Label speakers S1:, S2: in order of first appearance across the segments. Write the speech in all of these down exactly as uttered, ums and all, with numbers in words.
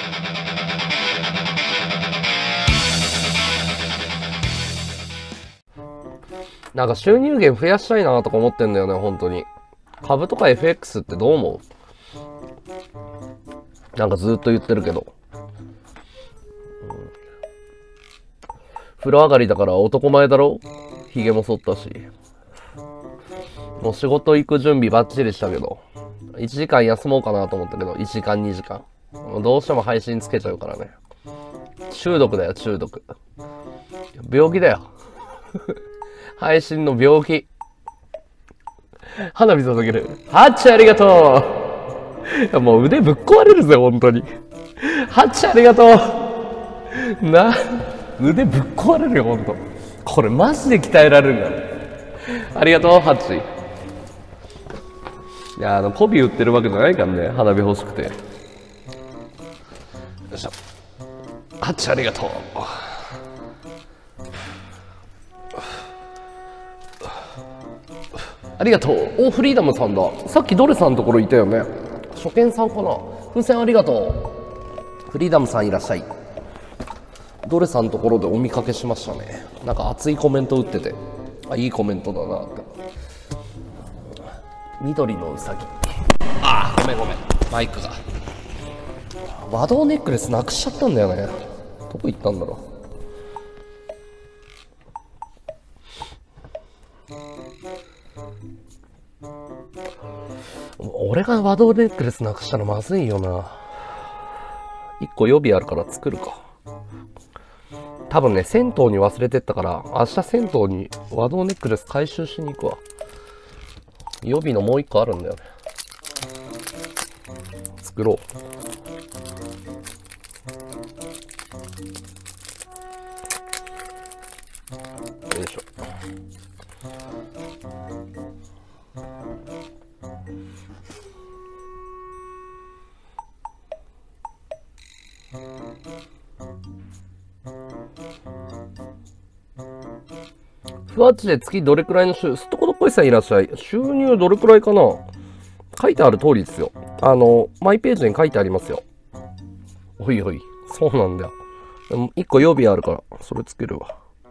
S1: なんか収入源増やしたいなとか思ってんだよね、本当に。株とか エフエックス ってどう思う？なんかずっと言ってるけど。うん、風呂上がりだから男前だろ？髭も剃ったし。もう仕事行く準備バッチリしたけど。いちじかん休もうかなと思ったけど、いちじかんにじかん。もうどうしても配信つけちゃうからね。中毒だよ、中毒。病気だよ。配信の病気。花火届ける。ハッチありがとう。いやもう腕ぶっ壊れるぜ、本当に。ハッチありがとう。な、腕ぶっ壊れるよ、本当。これマジで鍛えられるんだね。ありがとう、ハッチ。いや、あの、コビ売ってるわけじゃないからね、花火欲しくて。よいしょ。ハッチありがとう。ありがとう。お、フリーダムさんだ。さっきドレさんのところいたよね。初見さんかな。風船ありがとう。フリーダムさんいらっしゃい。ドレさんのところでお見かけしましたね。なんか熱いコメント打ってて、あ、いいコメントだなって。緑のうさぎ。あー、ごめんごめん。マイクが。和道ネックレスなくしちゃったんだよね。どこ行ったんだろう。俺が和道ネックレスなくしたらまずいよな。一個予備あるから作るか。多分ね、銭湯に忘れてったから、明日銭湯に和道ネックレス回収しに行くわ。予備のもう一個あるんだよね。作ろう。よいしょ。ふわっちで月どれくらいの収入、すっとこどっこいさんいらっしゃい。収入どれくらいかな？書いてある通りですよ。あの、マイページに書いてありますよ。おいおい、そうなんだよ。でも一個曜日あるから、それつけるわ。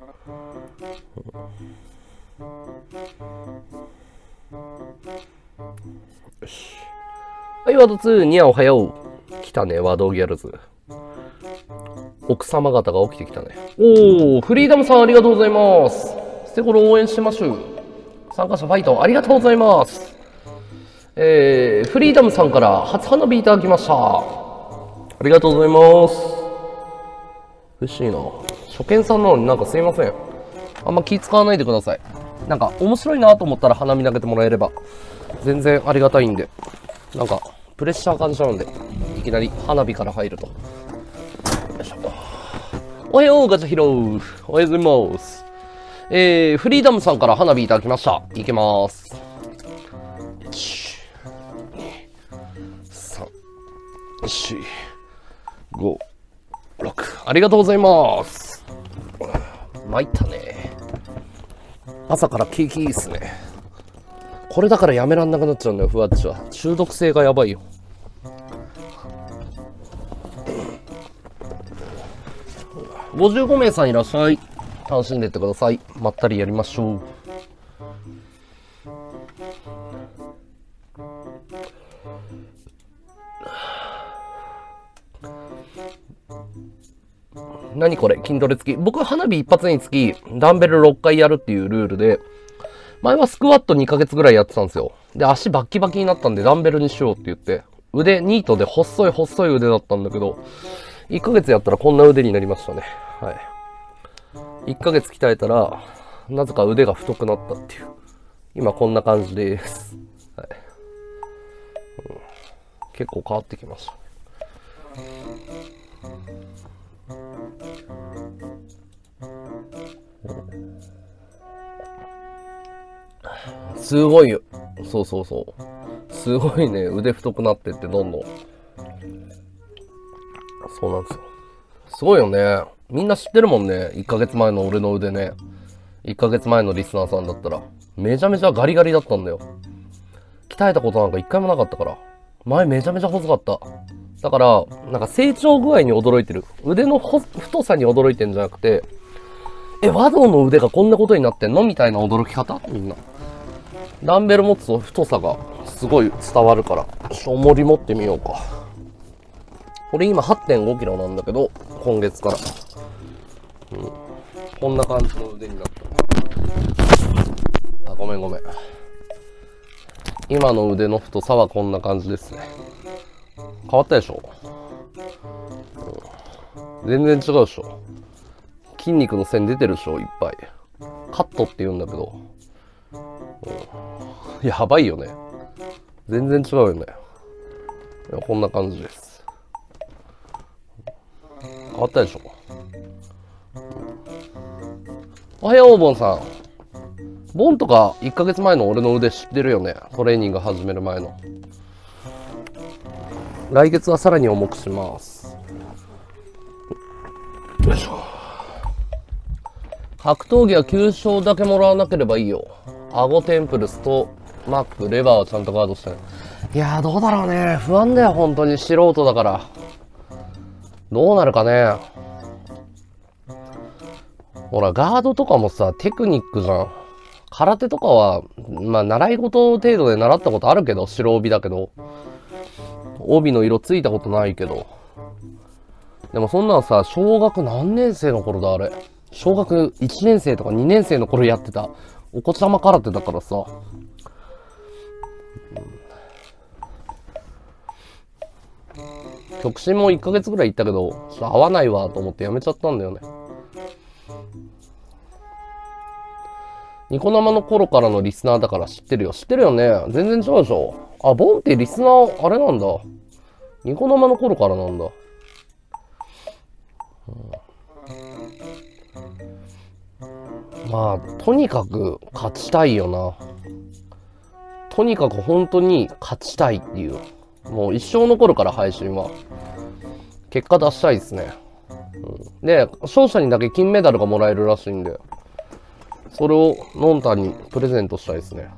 S1: よし。はい、ワードツー、ニアおはよう。来たね、ワードギャルズ。奥様方が起きてきたね。おー、フリーダムさんありがとうございます。捨て頃応援してましょう。参加者ファイトありがとうございます。えー、フリーダムさんから初花火いただきました。ありがとうございます。嬉しいな。初見さんなのになんかすいません。あんま気使わないでください。なんか面白いなと思ったら花火投げてもらえれば全然ありがたいんで。なんかプレッシャー感じちゃうんで、いきなり花火から入ると。よいしょ。おはようガチャヒロー。おはようございます。えー、フリーダムさんから花火いただきました。いきます。いち、に、さん、よん、ご、ろく。ありがとうございます。参ったね。朝からケーキいいっすね。これだからやめらんなくなっちゃうんだよ、ふわっちは。中毒性がやばいよ。ごじゅうごめいさんいらっしゃい。楽しんでってください。まったりやりましょう。何これ筋トレ付き。僕花火一発につきダンベルろっかいやるっていうルールで、前はスクワットにかげつぐらいやってたんですよ。で、足バッキバキになったんでダンベルにしようって言って、腕ニートで細い細い腕だったんだけど、いっかげつやったらこんな腕になりましたね。はい。いっかげつ鍛えたら、なぜか腕が太くなったっていう。今こんな感じです。はい。うん、結構変わってきました。すごいよ。そうそうそう。すごいね、腕太くなってってどんどん。そうなんですよ。すごいよね。みんな知ってるもんね。いっかげつまえの俺の腕ね。いっかげつまえのリスナーさんだったら。めちゃめちゃガリガリだったんだよ。鍛えたことなんか一回もなかったから。前めちゃめちゃ細かった。 だから、なんか成長具合に驚いてる。腕の太さに驚いてんじゃなくて、え、和道の腕がこんなことになってんのみたいな驚き方みんな。ダンベル持つと太さがすごい伝わるから、重り持ってみようか。これ今 はってんごキロなんだけど、今月から。うん。こんな感じの腕になった。あ、ごめんごめん。今の腕の太さはこんな感じですね。変わったでしょ、うん、全然違うでしょ。筋肉の線出てるでしょ、いっぱい。カットって言うんだけど、うん、やばいよね。全然違うよね。いや、こんな感じです。変わったでしょ。おはようボンさん。ボンとかいっかげつまえの俺の腕知ってるよね。トレーニング始める前の。来月はさらに重くします。よいしょ。格闘技はきゅう勝だけもらわなければいいよ。顎テンプルスとマックレバーはちゃんとガードしてる。いやーどうだろうね。不安だよ本当に、素人だから。どうなるかね。ほらガードとかもさテクニックじゃん。空手とかはまあ習い事程度で習ったことあるけど、白帯だけど、帯の色ついたことないけど。でもそんなんさ、小学何年生の頃だあれ。小学いちねん生とかにねん生の頃やってたお子ちゃま空手だからさ。極真もいっかげつぐらい行ったけど、ちょっと合わないわと思ってやめちゃったんだよね。ニコ生の頃からのリスナーだから知ってるよ。知ってるよね。全然違うでしょ。あ、ボンってリスナー、あれなんだ。ニコ生の頃からなんだ。うん、まあ、とにかく勝ちたいよな。とにかく本当に勝ちたいっていう。もう一生の頃から配信は。結果出したいですね。うん、で、勝者にだけ金メダルがもらえるらしいんで。それをノンタンにプレゼントしたいですね。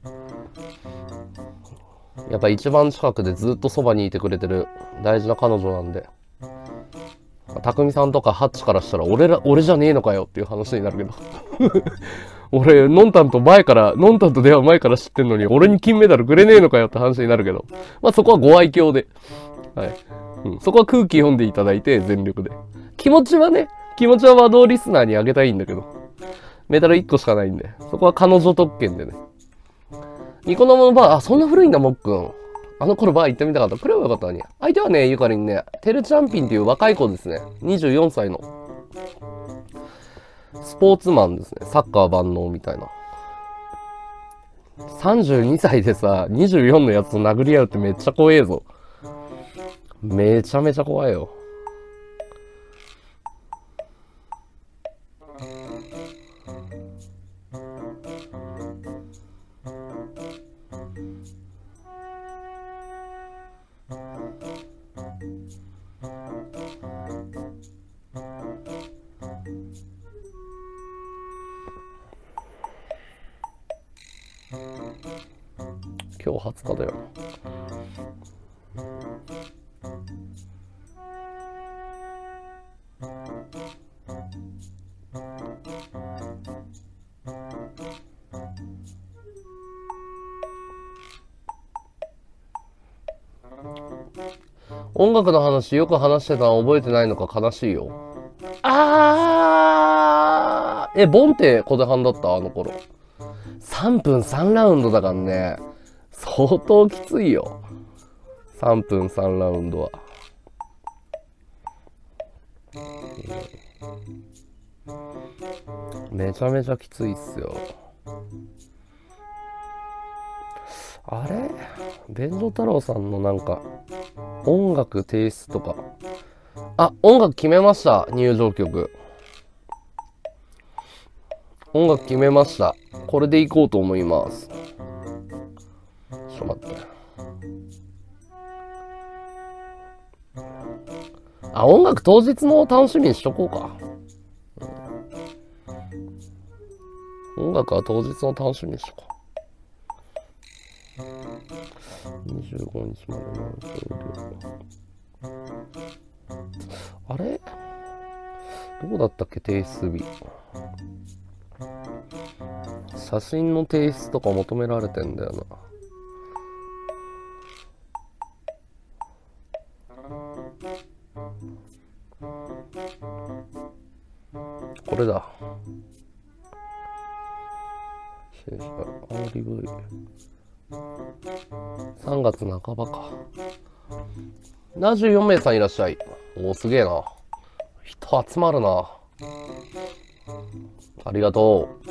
S1: やっぱ一番近くでずっとそばにいてくれてる大事な彼女なんで。匠さんとかハッチからしたら俺ら、俺じゃねえのかよっていう話になるけど。俺、ノンタンと前から、ノンタンと出会う前から知ってんのに、俺に金メダルくれねえのかよって話になるけど。まあそこはご愛嬌で。はい。うん、そこは空気読んでいただいて全力で。気持ちはね、気持ちは和道リスナーにあげたいんだけど。メダルいっこしかないんで。そこは彼女特権でね。ニコ生のバー、あ、そんな古いんだ、もっくん。あの頃バー行ってみたかった。来ればよかったのに。相手はね、ゆかりんね、テルチャンピンっていう若い子ですね。にじゅうよんさいの。スポーツマンですね。サッカー万能みたいな。さんじゅうにさいでさ、にじゅうよんのやつと殴り合うってめっちゃ怖えぞ。めちゃめちゃ怖いよ。今日はつかだよ。音楽の話よく話してたの覚えてないのか悲しいよ。あーえ、ボンって小手半だったあの頃。さんぷんさんラウンドだからね。相当きついよ。さんぷんさんラウンドは。めちゃめちゃきついっすよ。あれ弁当太郎さんのなんか音楽提出とか。あ、音楽決めました。入場曲。音楽決めました。これでいこうと思います。ちょっと待って。あ、音楽当日の楽しみにしとこうか。うん、音楽は当日の楽しみにしとこう。にじゅうごにちまでの終了。 あれどうだったっけ提出日。写真の提出とか求められてんだよな。これだ。アオリ V。さんがつなかばか。ななじゅうよんめいさんいらっしゃい。おお、すげえな。人集まるな。ありがとう。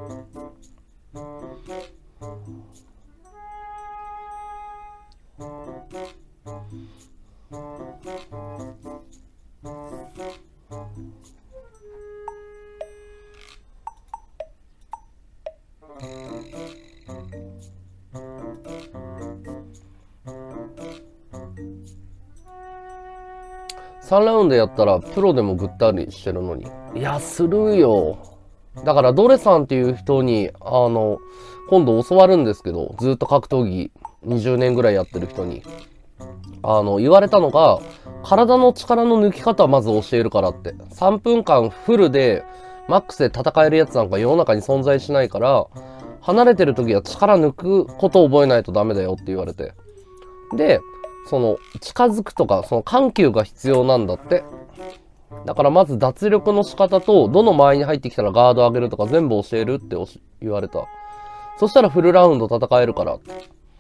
S1: さんラウンドやったらプロでもぐったりしてるのに。いや、するよ。だからドレさんっていう人に、あの、今度教わるんですけど、ずっと格闘技にじゅうねんぐらいやってる人に、あの、言われたのが、体の力の抜き方はまず教えるからって。さんぷんかんフルで、マックスで戦えるやつなんか世の中に存在しないから、離れてる時は力抜くことを覚えないとダメだよって言われて。で、その、近づくとか、その緩急が必要なんだって。だからまず脱力の仕方と、どの間合いに入ってきたらガード上げるとか全部教えるって言われた。そしたらフルラウンド戦えるからって。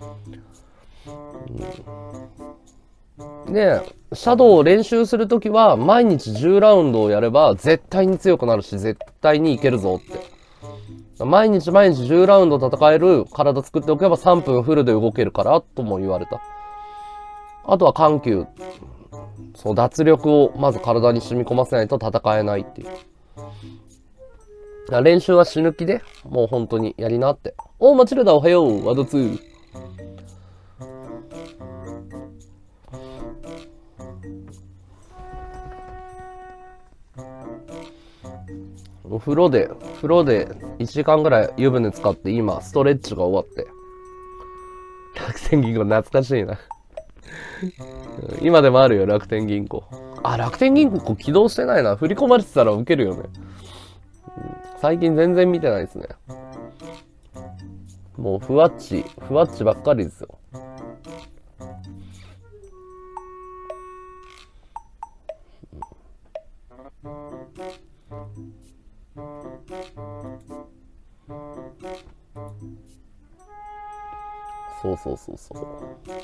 S1: うん、で、シャドウを練習するときは、毎日じゅうラウンドをやれば、絶対に強くなるし、絶対にいけるぞって。毎日毎日じゅうラウンド戦える体作っておけばさんぷんフルで動けるから、とも言われた。あとは緩急。そう、脱力をまず体に染み込ませないと戦えないっていう。練習は死ぬ気で、もう本当にやりなって。おう、マチルダおはよう、ワドツー。お風呂で、風呂でいちじかんぐらい湯船使って今、ストレッチが終わって。楽天銀行懐かしいな。今でもあるよ、楽天銀行。あ、楽天銀行起動してないな。振り込まれてたらウケるよね。最近全然見てないですね。もうふわっち、ふわっちばっかりですよ。そうそうそうそう。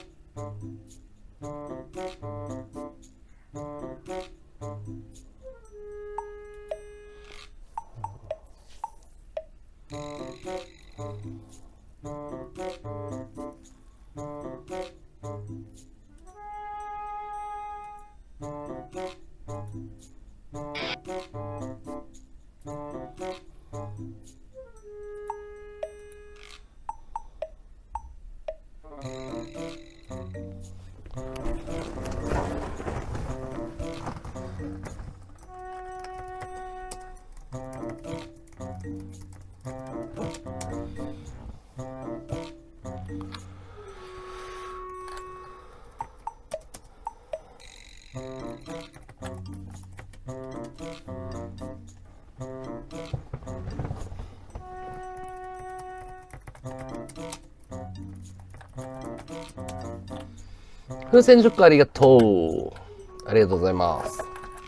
S1: 風船じゅっこありがとう。ありがとうございます。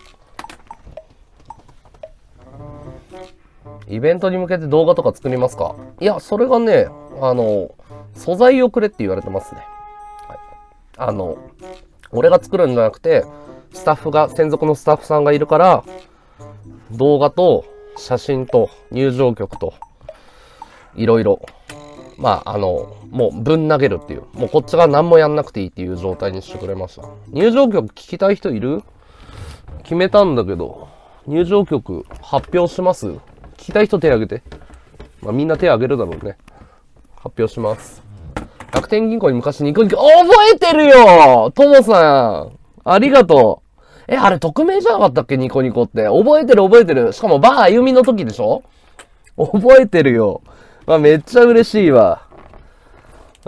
S1: イベントに向けて動画とか作りますか？いや、それがね、あの、素材をくれって言われてますね。はい、あの、俺が作るんじゃなくて、スタッフが、専属のスタッフさんがいるから、動画と写真と入場曲と、いろいろ、まあ、あの、もうぶん投げるっていう。もうこっちが何もやんなくていいっていう状態にしてくれました。入場曲聞きたい人いる？決めたんだけど、入場曲発表します？聞きたい人手挙げて。まあみんな手挙げるだろうね。発表します。楽天銀行に昔ニコニコ、覚えてるよ！ともさんありがとう。え、あれ匿名じゃなかったっけニコニコって。覚えてる覚えてる。しかもバーあゆみの時でしょ？覚えてるよ。まあ、めっちゃ嬉しいわ。うん。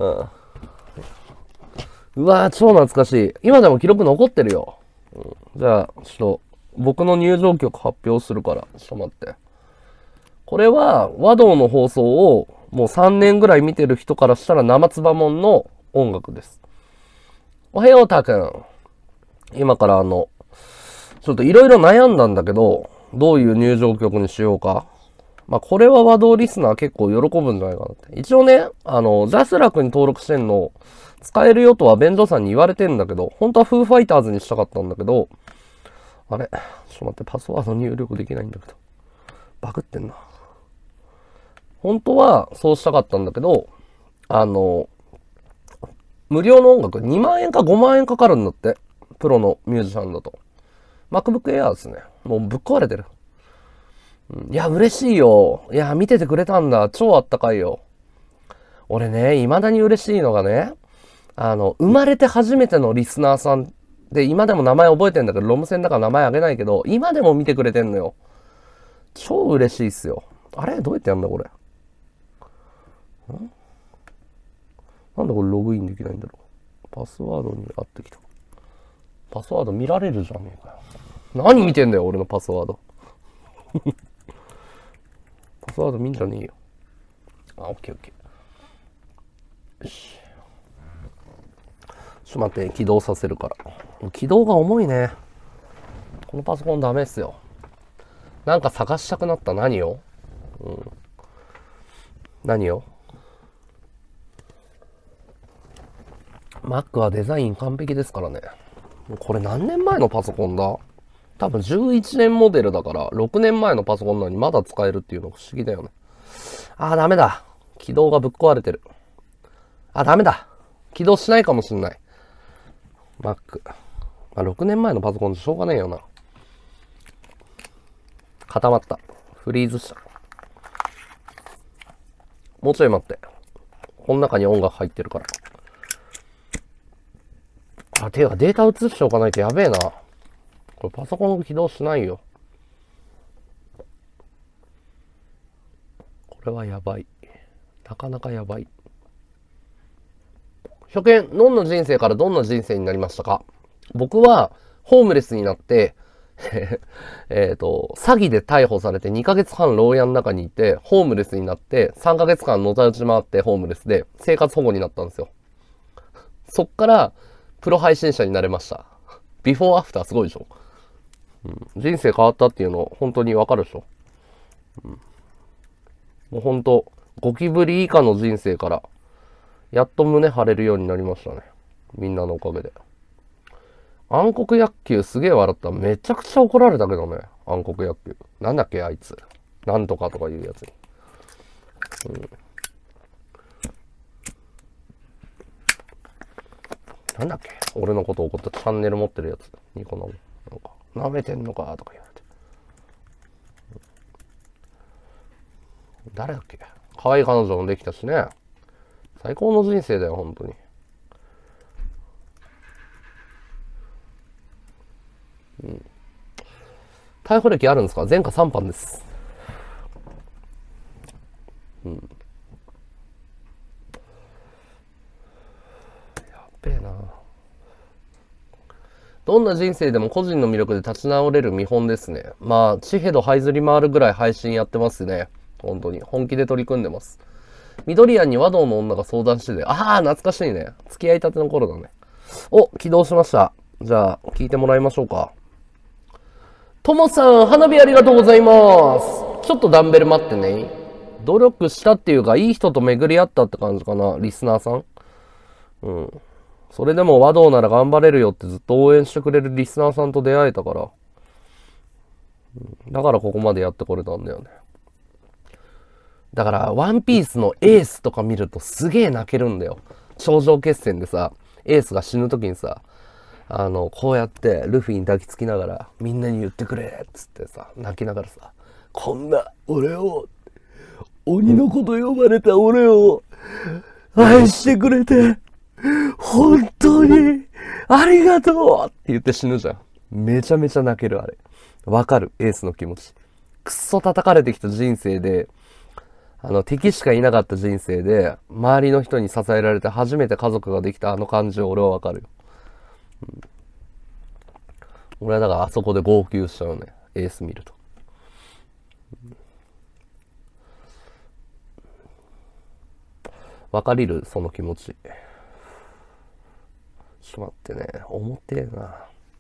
S1: うわぁ、超懐かしい。今でも記録残ってるよ。うん、じゃあ、ちょっと、 僕の入場曲発表するから、ちょっと待って。これは、和道の放送をもうさんねんぐらい見てる人からしたら生つばもんの音楽です。おはよう、たくん。今からあの、ちょっといろいろ悩んだんだけど、どういう入場曲にしようか。まあ、これは和道リスナー結構喜ぶんじゃないかなって。一応ね、あの、ジャスラックに登録してんの、使えるよとは便所さんに言われてんだけど、本当はフーファイターズにしたかったんだけど、あれちょっと待って、パスワード入力できないんだけど。バグってんな。本当はそうしたかったんだけど、あの、無料の音楽にまんえんかごまんえんかかるんだって。プロのミュージシャンだと。MacBook Air ですね。もうぶっ壊れてる。いや、嬉しいよ。いや、見ててくれたんだ。超あったかいよ。俺ね、未だに嬉しいのがね、あの、生まれて初めてのリスナーさんで、今でも名前覚えてんだけど、ロム線だから名前あげないけど、今でも見てくれてんのよ。超嬉しいっすよ。あれどうやってやんだこれ。んなんでこれログインできないんだろう。パスワードに合ってきた。パスワード見られるじゃねえかよ。何見てんだよ、俺のパスワード。パスワード見んじゃねえよ。あ、オッケーオッケー。よし。ちょっと待って、起動させるから。起動が重いね。このパソコンダメっすよ。なんか探したくなった。何をうん。何を Mac はデザイン完璧ですからね。これ何年前のパソコンだ多分じゅういちねんモデルだから、ろくねんまえのパソコンなのにまだ使えるっていうの不思議だよね。あーダメだ。起動がぶっ壊れてる。あ、ダメだ。起動しないかもしんない。Mac。まあ、ろくねんまえのパソコンでしょうがねえよな。固まった。フリーズした。もうちょい待って。この中に音楽入ってるから。あ、ていうかデータ移しておかないとやべえな。これパソコン起動しないよ。これはやばい。なかなかやばい。初見、どんな人生からどんな人生になりましたか？僕は、ホームレスになって、えっと、詐欺で逮捕されてにかげつはん牢屋の中にいて、ホームレスになって、さんかげつかんのたうち回ってホームレスで、生活保護になったんですよ。そっから、プロ配信者になれました。ビフォーアフターすごいでしょ、うん、人生変わったっていうの、本当にわかるでしょ、うん、もう本当、ゴキブリ以下の人生から、やっと胸張れるようになりましたね。みんなのおかげで。暗黒薬球すげえ笑った。めちゃくちゃ怒られたけどね。暗黒薬球。なんだっけあいつ。なんとかとかいうやつに。うん、なんだっけ俺のこと怒ったチャンネル持ってるやつ。ニコ生。なんか、舐めてんのかとか言われて。誰だっけ可愛い彼女もできたしね。最高の人生だよ、本当に。うん。逮捕歴あるんですか？前科さんばんです。うん。やっべえな。どんな人生でも個人の魅力で立ち直れる見本ですね。まあ、地ヘド這いずり回るぐらい配信やってますね。本当に。本気で取り組んでます。緑庵に和道の女が相談してて、ああ、懐かしいね。付き合いたての頃だね。お、起動しました。じゃあ、聞いてもらいましょうか。ともさん、花火ありがとうございます。ちょっとダンベル待ってね。努力したっていうか、いい人と巡り合ったって感じかな、リスナーさん。うん。それでも和道なら頑張れるよってずっと応援してくれるリスナーさんと出会えたから。うん、だからここまでやってこれたんだよね。だから、ワンピースのエースとか見るとすげえ泣けるんだよ。頂上決戦でさ、エースが死ぬ時にさ、あの、こうやってルフィに抱きつきながら、みんなに言ってくれっつってさ、泣きながらさ、こんな俺を、鬼の子と呼ばれた俺を愛してくれて、本当にありがとうって言って死ぬじゃん。めちゃめちゃ泣けるあれ。わかる、エースの気持ち。くっそ叩かれてきた人生で、あの、敵しかいなかった人生で、周りの人に支えられて初めて家族ができたあの感じを俺はわかるよ。 俺はだからあそこで号泣しちゃうね。エース見ると。わかりるその気持ち。ちょっと待ってね。重てえな。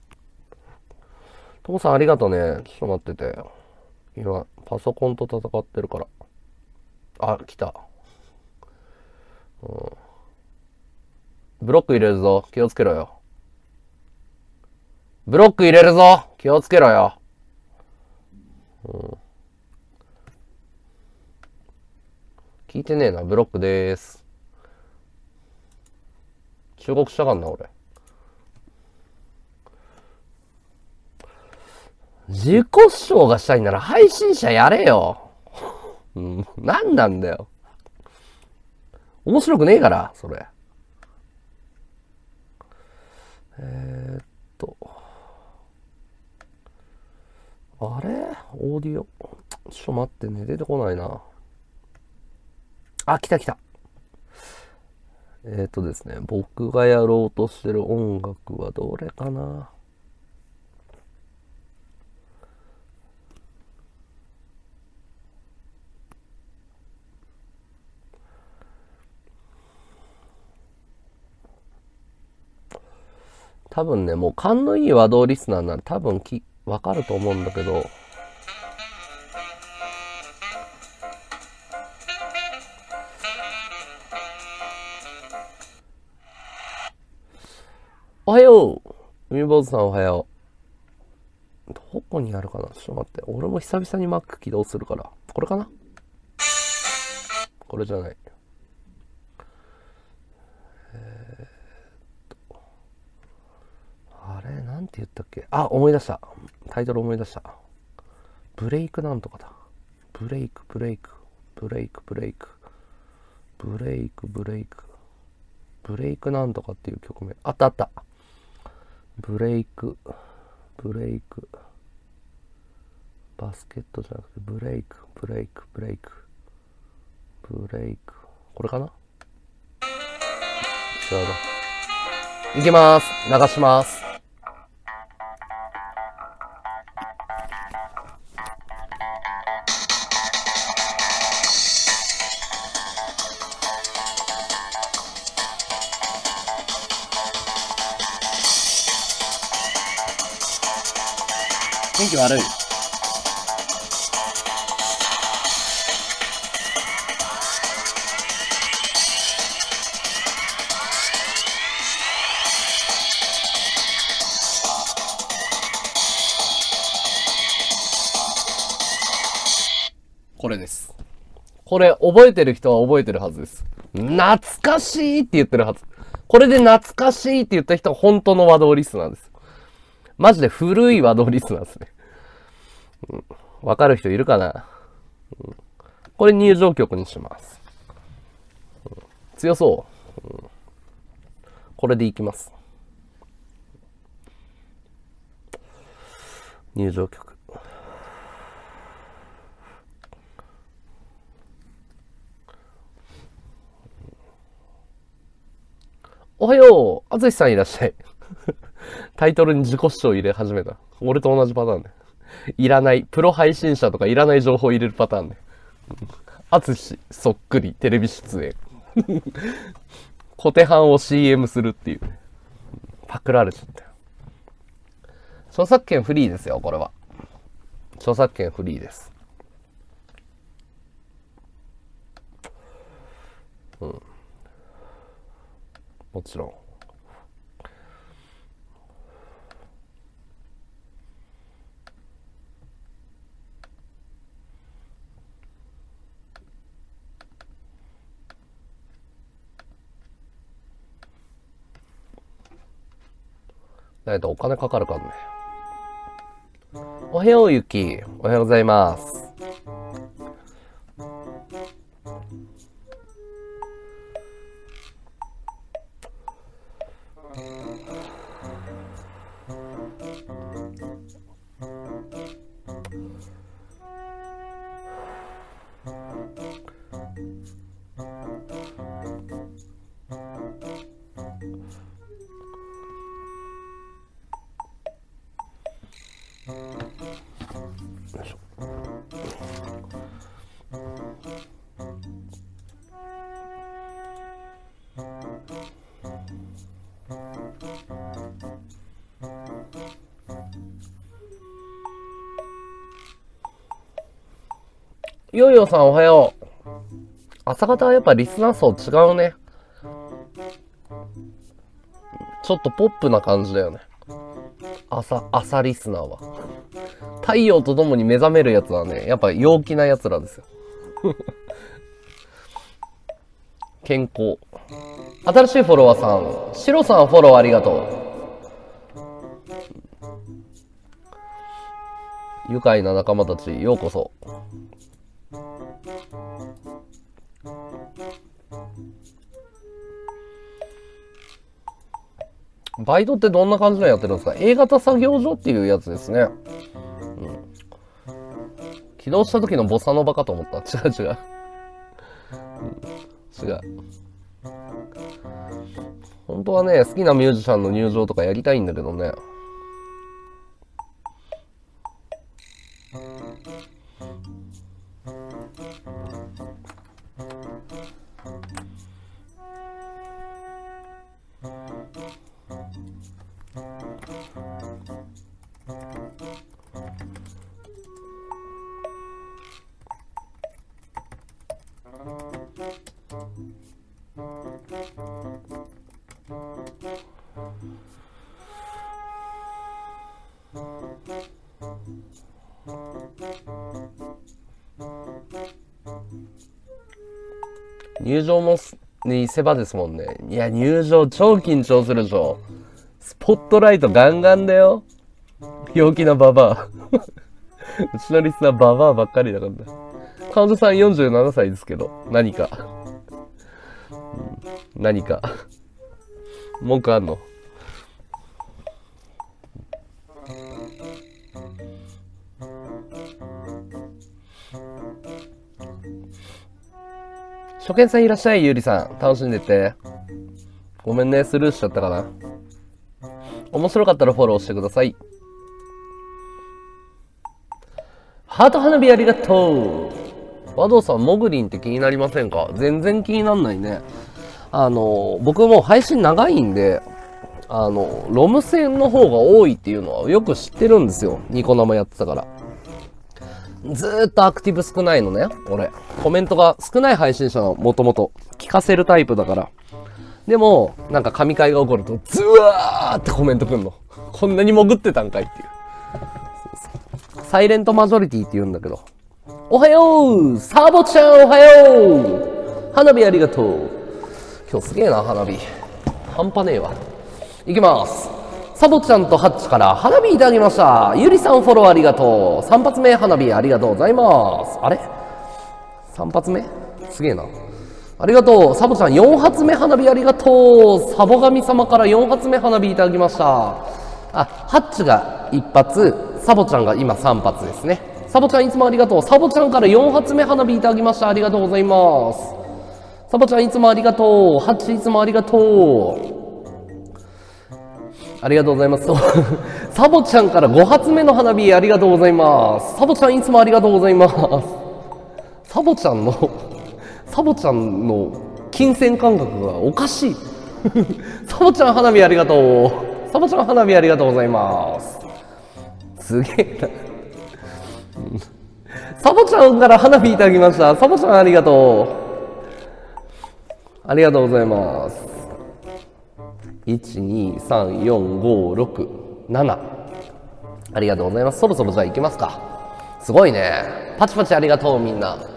S1: ともさんありがとうね。ちょっと待ってて。今、パソコンと戦ってるから。あ、来た。うん、ブロック入れるぞ。気をつけろよ。ブロック入れるぞ。気をつけろよ。うん、聞いてねえな。ブロックでーす。忠告したかんな、俺。自己主張がしたいなら配信者やれよ。うん、何なんだよ。面白くねえから、それ。えー、っと。あれオーディオ。ちょっと待ってね。出てこないな。あ、来た来た。えー、っとですね。僕がやろうとしてる音楽はどれかな。多分ね、もう勘のいい和道リスナーなら多分き、わかると思うんだけど、おはよう海坊主さんおはよう。どこにあるかなちょっと待って。俺も久々に Mac 起動するから。これかなこれじゃない。えー、っと。あれなんて言ったっけあ、思い出した。タイトル思い出した。ブレイクなんとかだ。ブレイク、ブレイク、ブレイク、ブレイク、ブレイク、ブレイク、ブレイクなんとかっていう曲名。あったあった。ブレイク、ブレイク、バスケットじゃなくて、ブレイク、ブレイク、ブレイク、ブレイク。これかな違うな。いきます。流します。天気悪い。これです。これ覚えてる人は覚えてるはずです。懐かしいって言ってるはず。これで懐かしいって言った人は本当の和道リスナーです。マジで古い和道リスナーですね。うん、わかる人いるかな、うん、これ入場曲にします。うん、強そう、うん。これでいきます。入場曲。おはよう、あつしさんいらっしゃい。タイトルに自己主張入れ始めた。俺と同じパターンね。いらない、プロ配信者とかいらない情報入れるパターンね。あつし、そっくり、テレビ出演。小手半を シーエム するっていう。パクられちゃったよ。著作権フリーですよ、これは。著作権フリーです。うん。もちろん。ないとお金かかるからね。おはよう、ゆき。おはようございます。 よいしょ。よいよさんおはよう。朝方はやっぱリスナー層違うね。ちょっとポップな感じだよね。朝、朝リスナーは。太陽とともに目覚めるやつはね、やっぱ陽気なやつらですよ。健康。新しいフォロワーさん。シロさんフォローありがとう。愉快な仲間たち、ようこそ。バイトってどんな感じでやってるんですか？ A 型作業所っていうやつですね。うん。起動した時のボサノバかと思った。違う違う。うん、違う。本当はね、好きなミュージシャンの入場とかやりたいんだけどね。入場も見せ場ですもんね。いや、入場超緊張するでしょ。スポットライトガンガンだよ。陽気なババア。うちのリスナーババアばっかりだからね。彼女さんよんじゅうななさいですけど、何か。うん、何か。文句あんの？初見さんいらっしゃい、ゆりさん。楽しんでって。ごめんね、スルーしちゃったかな。面白かったらフォローしてください。ハート花火ありがとう。和道さん、モグリンって気になりませんか？全然気になんないね。あの、僕も配信長いんで、あの、ロム線の方が多いっていうのはよく知ってるんですよ。ニコ生やってたから。ずーっとアクティブ少ないのね、俺。コメントが少ない配信者のもともと聞かせるタイプだから。でも、なんか神回が起こると、ズワーってコメントくんの。こんなに潜ってたんかいっていう。そうそう。サイレントマジョリティって言うんだけど。おはようサボちゃんおはよう花火ありがとう。今日すげえな、花火。半端ねえわ。いきます。サボちゃんとハッチから花火いただきました。ゆりさんフォローありがとう。さん発目花火ありがとうございます。あれ ?さん 発目すげえな。ありがとう。サボちゃんよん発目花火ありがとう。サボ神様からよん発目花火いただきました。あ、ハッチがいち発、サボちゃんが今さん発ですね。サボちゃんいつもありがとう。サボちゃんからよん発目花火いただきました。ありがとうございます。サボちゃんいつもありがとう。ハッチいつもありがとう。ありがとうございます。サボちゃんからご発目の花火ありがとうございます。サボちゃんいつもありがとうございます。サボちゃんの、サボちゃんの金銭感覚がおかしい。サボちゃん花火ありがとう。サボちゃん花火ありがとうございます。すげえな。サボちゃんから花火いただきました。サボちゃんありがとう。ありがとうございます。いち、に、さん、よん、ご、ろく、なな。ありがとうございます。そろそろじゃあ行きますか。すごいね。パチパチありがとう、みんな。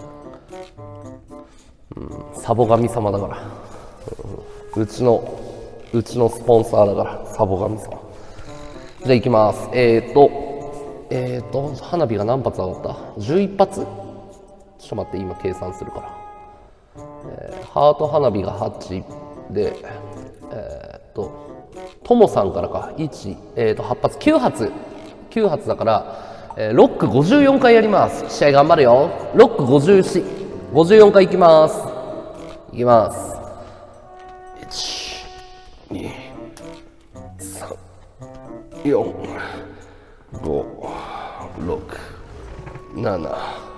S1: うん、サボ神様だから。うん、うちの、うちのスポンサーだから、サボ神様。じゃあ行きます。えーと、えーと、花火が何発上がった ?じゅういち 発ちょっと待って、今計算するから。えー、ハート花火がはちで、えー、っと、ともさんからか、いち、えー、っと、はち発、きゅう発、きゅう発だから、えー、ロックごじゅうよんかいやります。試合頑張るよ。ロックごじゅうよん、ごじゅうよんかいいきます。いきます。いち、に、さん、よん、 ご、ろく、なな、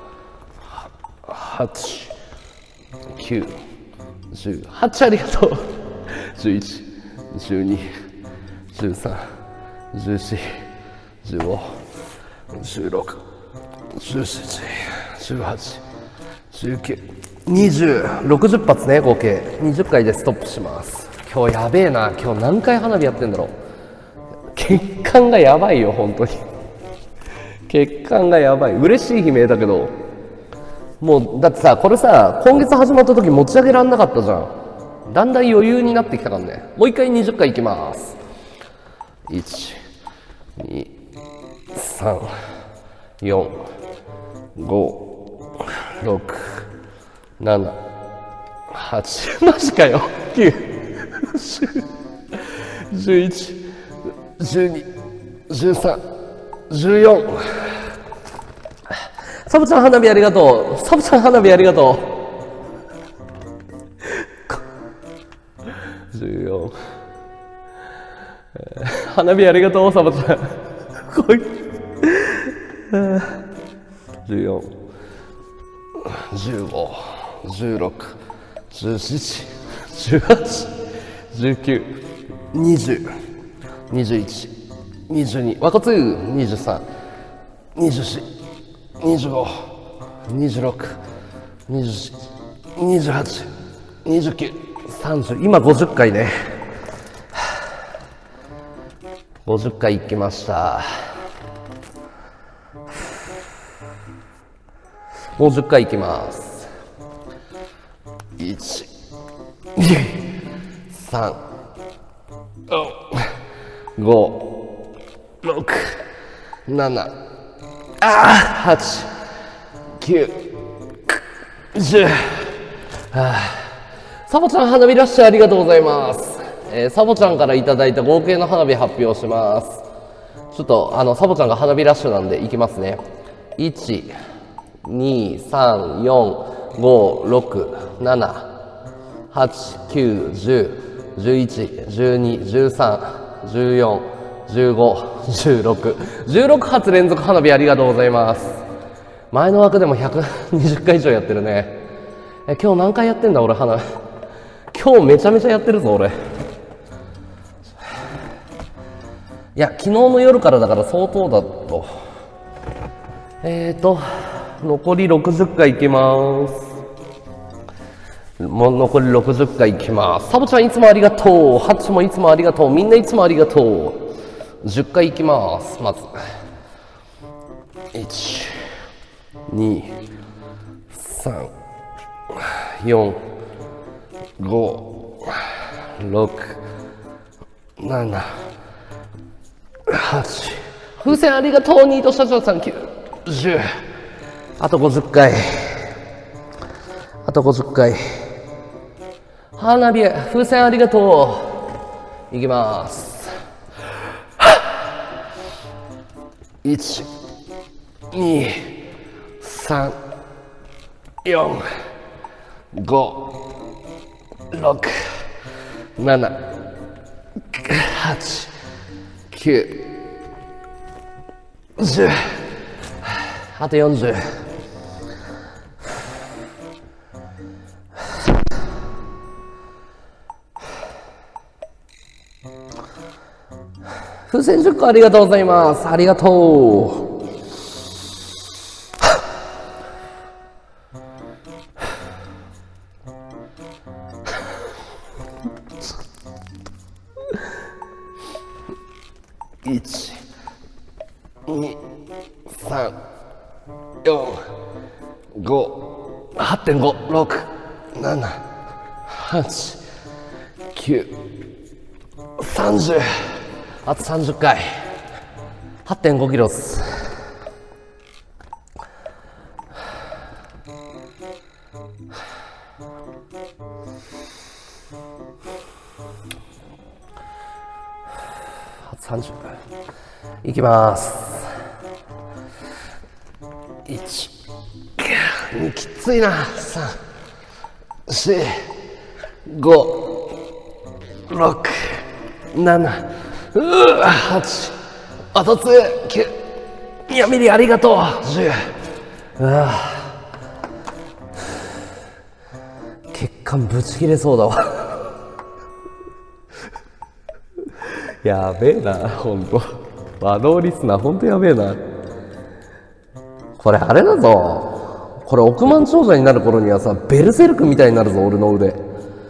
S1: はち、きゅう、じゅうはち、ありがとう。じゅういち、じゅうに、じゅうさん、じゅうよん、じゅうご、じゅうろく、じゅうなな、じゅうはち、じゅうきゅう、にじゅう、ろくじゅっ発ね、合計にじゅっかいでストップします。今日やべえな。今日何回花火やってんだろう。血管がやばいよ、本当に。血管がやばい。嬉しい悲鳴だけど、もうだってさ、これさ、今月始まった時持ち上げられなかったじゃん。だんだん余裕になってきたからね。もう一回にじゅっかいいきます。いち、に、さん、よん、ご、ろく、なな、はち、マジかよ。きゅう、じゅう、じゅういち、じゅうに、じゅうさん、じゅうよん。サブちゃん花火ありがとう。サブちゃん花火ありがとう。じゅうよん。花火ありがとう、サブちゃん。こい。じゅうよん、じゅうご、じゅうろく、じゅうなな、じゅうはち、じゅうきゅう、にじゅう、にじゅういち、にじゅうに、わこつにじゅうさん、にじゅうよん、にじゅうご、にじゅうろく、にじゅうなな、にじゅうはち、にじゅうきゅう、さんじゅう、今ごじゅっかいね。ごじゅっかいいきました。ごじゅっかいいきます。いち、に、さん、ご、ろく、なな、はち、きゅう、じゅう。サボちゃん花火ラッシュありがとうございます。えー、サボちゃんからいただいた合計の花火発表します。ちょっとあのサボちゃんが花火ラッシュなんでいきますね。いち、に、さん、よん、ご、ろく、なな、はち、きゅう、じゅう、じゅういち、じゅうに、じゅうさん、じゅうよん、じゅうご、じゅうろく、じゅうろく発連続花火ありがとうございます。前の枠でもひゃくにじゅっかい以上やってるね。え、今日何回やってんだ俺花火。今日めちゃめちゃやってるぞ俺。いや、昨日の夜からだから相当だと。えーと、残りろくじゅっかいいきます。もう残りろくじゅっかいいきます。サボちゃんいつもありがとう。ハッチもいつもありがとう。みんないつもありがとう。じゅっかいいきます。まず。いち、に、さん、よん、ご、ろく、なな、はち。風船ありがとう。ニート社長さん、きゅう、じゅう。あとごじゅっかい。あとごじゅっかい。花火、風船ありがとう。いきます。いち、に、さん、よん、ご、ろく、なな、はち、きゅう、じゅう。あとよんじゅう。風船じゅっこありがとうございます。ありがとう。いち、に、さん、よん、ご、はってんご、ろく、なな、はち、きゅう、さんじゅう。あとさんじゅっかい。はってんごキロっす。あとさんじゅう。いきます。いち、に、きついな。さん、よん、ご、ろく、なな、はち、あとつ、きゅう、 いや、ミリありがとう。じゅう。ああ。血管ぶち切れそうだわ。やべえな、ほんと。和道リスナー、ほんとやべえな。これあれだぞ。これ億万長者になる頃にはさ、ベルセルクみたいになるぞ、俺の腕。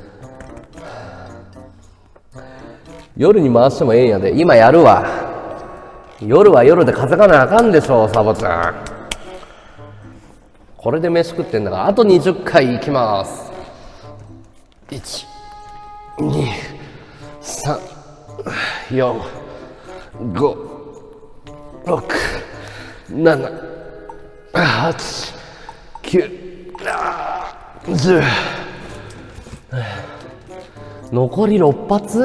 S1: 夜に回してもええんやで。今やるわ。夜は夜で稼がなあかんでしょ、サボちゃん。これで飯食ってんだから、あとにじゅっかいいきます。いち、に、さん、よん、ご、ろく、なな、はち、きゅう、じゅう。残りろっ発？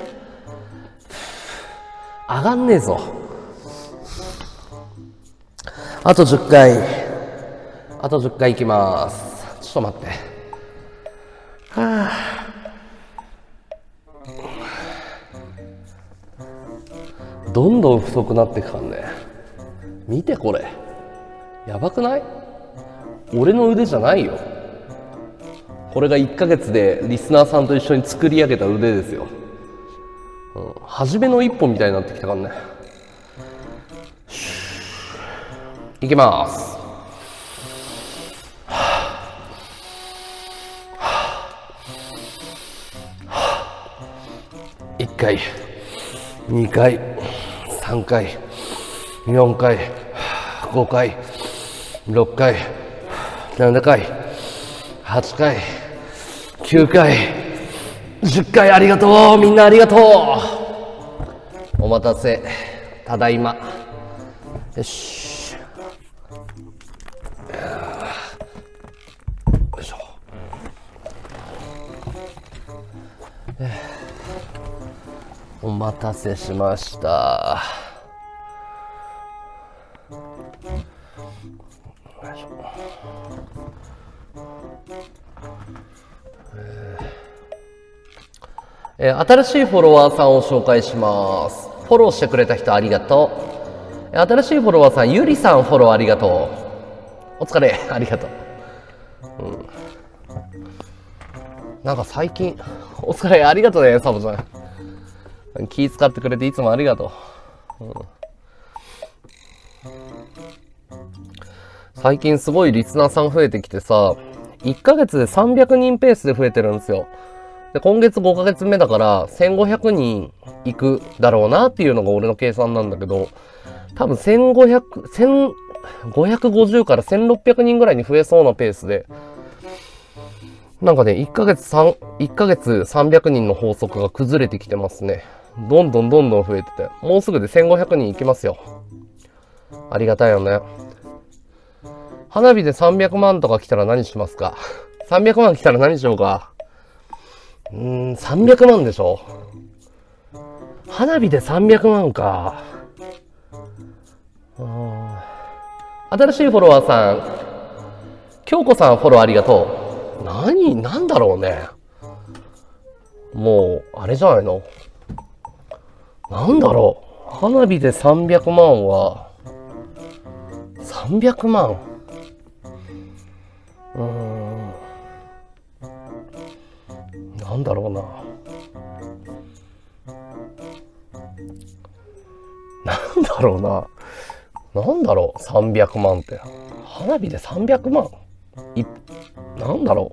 S1: 上がんねえぞ。あとじゅっかい。あとじゅっかいいきます。ちょっと待って。はあ。どんどん太くなっていくからね。見てこれ。やばくない？俺の腕じゃないよ。これがいっかげつでリスナーさんと一緒に作り上げた腕ですよ。うん、初めの一歩みたいになってきたからね。いきます。いっかい、にかい、さんかい、よんかい、ごかい、ろっかい、ななかい、はちかい、きゅうかい、じゅっかい。ありがとう、みんなありがとう。お待たせ、ただいま。よし。よいしょ。お待たせしました。えー、新しいフォロワーさんを紹介します。フォローしてくれた人ありがとう。新しいフォロワーさん、ゆりさんフォローありがとう。お疲れ、ありがとう。うん、なんか最近、お疲れ、ありがとうね、サボちゃん。気使ってくれていつもありがとう。うん、最近すごいリスナーさん増えてきてさ、いっかげつでさんびゃくにんペースで増えてるんですよ。で、今月ごかげつめだからせんごひゃくにんいくだろうなっていうのが俺の計算なんだけど、多分せんごひゃく、せんごひゃくごじゅうからせんろっぴゃくにんぐらいに増えそうなペースで、なんかね、いっかげつ3、いっかげつさんびゃくにんの法則が崩れてきてますね。どんどんどんどん増えてて、もうすぐでせんごひゃくにんいきますよ。ありがたいよね。花火でさんびゃくまんとか来たら何しますか？ さんびゃく 万来たら何しようか。うーん、さんびゃくまんでしょ。花火でさんびゃくまんか。あ、新しいフォロワーさん、京子さんフォローありがとう。何、なんだろうね。もう、あれじゃないの。なんだろう。花火でさんびゃくまんは、さんびゃくまん。うーん。なんだろうな。なんだろうな。なんだろう、さんびゃくまんって。花火でさんびゃくまんい、なんだろ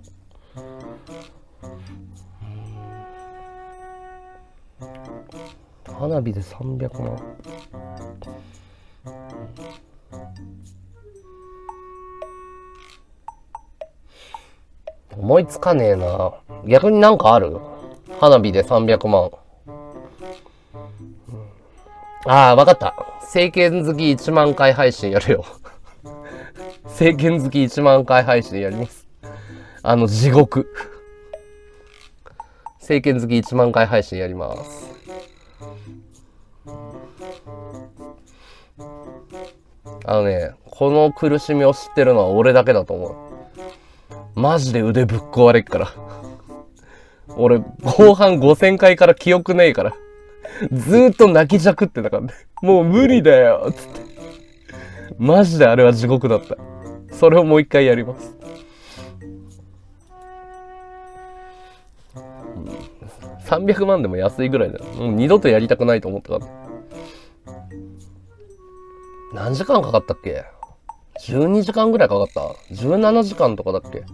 S1: う。花火でさんびゃくまん。思いつかねえな。逆になんかある？花火でさんびゃくまん。ああ、わかった。政権好きいちまんかい配信やるよ。政権好きいちまんかい配信やります。あの、地獄。政権好きいちまんかい配信やります。あのね、この苦しみを知ってるのは俺だけだと思う。マジで腕ぶっ壊れっから。俺、後半ごせんかいから記憶ねえから。ずーっと泣きじゃくってたからね。もう無理だよ、つって。 マジであれは地獄だった。それをもう一回やります。さんびゃくまんでも安いぐらいだよ。もう二度とやりたくないと思ったから。何時間かかったっけ ?じゅうに 時間ぐらいかかった ?じゅうなな 時間とかだっけ。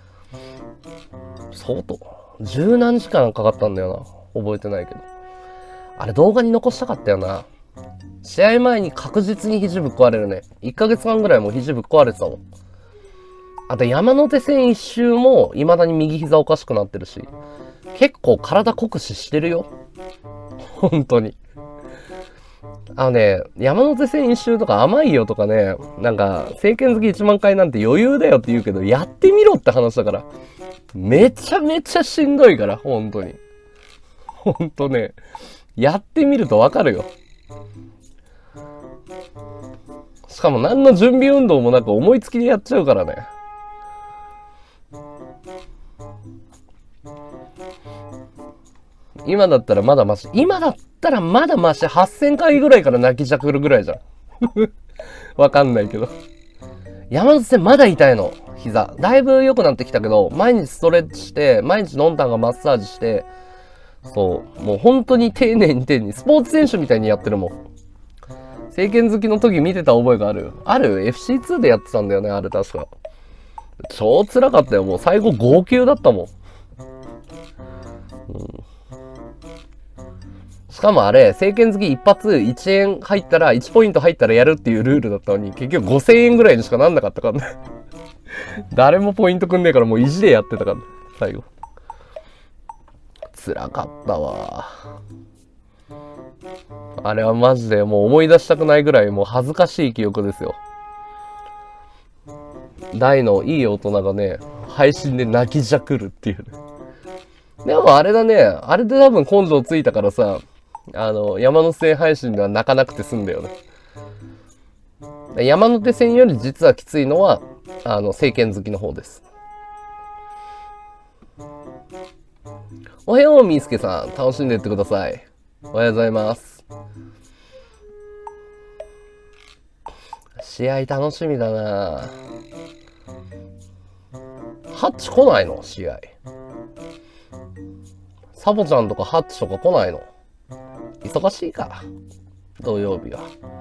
S1: 相当。十何時間かかったんだよな。覚えてないけど。あれ動画に残したかったよな。試合前に確実に肘ぶっ壊れるね。いっかげつかんぐらいもう肘ぶっ壊れてたもん。あと山手線一周も未だに右膝おかしくなってるし。結構体酷使してるよ。本当に。あのね、山手線一周とか甘いよとかね、なんか、政権好きいちまんかいなんて余裕だよって言うけど、やってみろって話だから。めちゃめちゃしんどいから、本当に。本当ね、やってみるとわかるよ。しかも何の準備運動もなく思いつきでやっちゃうからね。今だったらまだマシ。今だったらまだマシ。はっせんかいぐらいから泣きじゃくるぐらいじゃん。わかんないけど。山手線まだ痛いの。膝。だいぶ良くなってきたけど、毎日ストレッチして、毎日ノンタンがマッサージして、そう。もう本当に丁寧に丁寧に、スポーツ選手みたいにやってるもん。政権好きの時見てた覚えがある。ある エフシーツー でやってたんだよね、あれ確か。超辛かったよ。もう最後号泣だったもん。うん、しかもあれ、政権好き一発いちえん入ったら、いちポイント入ったらやるっていうルールだったのに、結局ごせんえんぐらいにしかなんなかったからね。誰もポイントくんねえからもう意地でやってたから、ね、最後。辛かったわ。あれはマジでもう思い出したくないぐらいもう恥ずかしい記憶ですよ。大のいい大人がね、配信で泣きじゃくるっていうね。でもあれだね、あれで多分根性ついたからさ、あの、山手線配信では泣かなくて済んだよね。山手線より実はきついのは、あの、政権好きの方です。おはよう、みーすけさん。楽しんでいってください。おはようございます。試合楽しみだな。ハッチ来ないの？試合。サボちゃんとかハッチとか来ないの？忙しいか。土曜日は。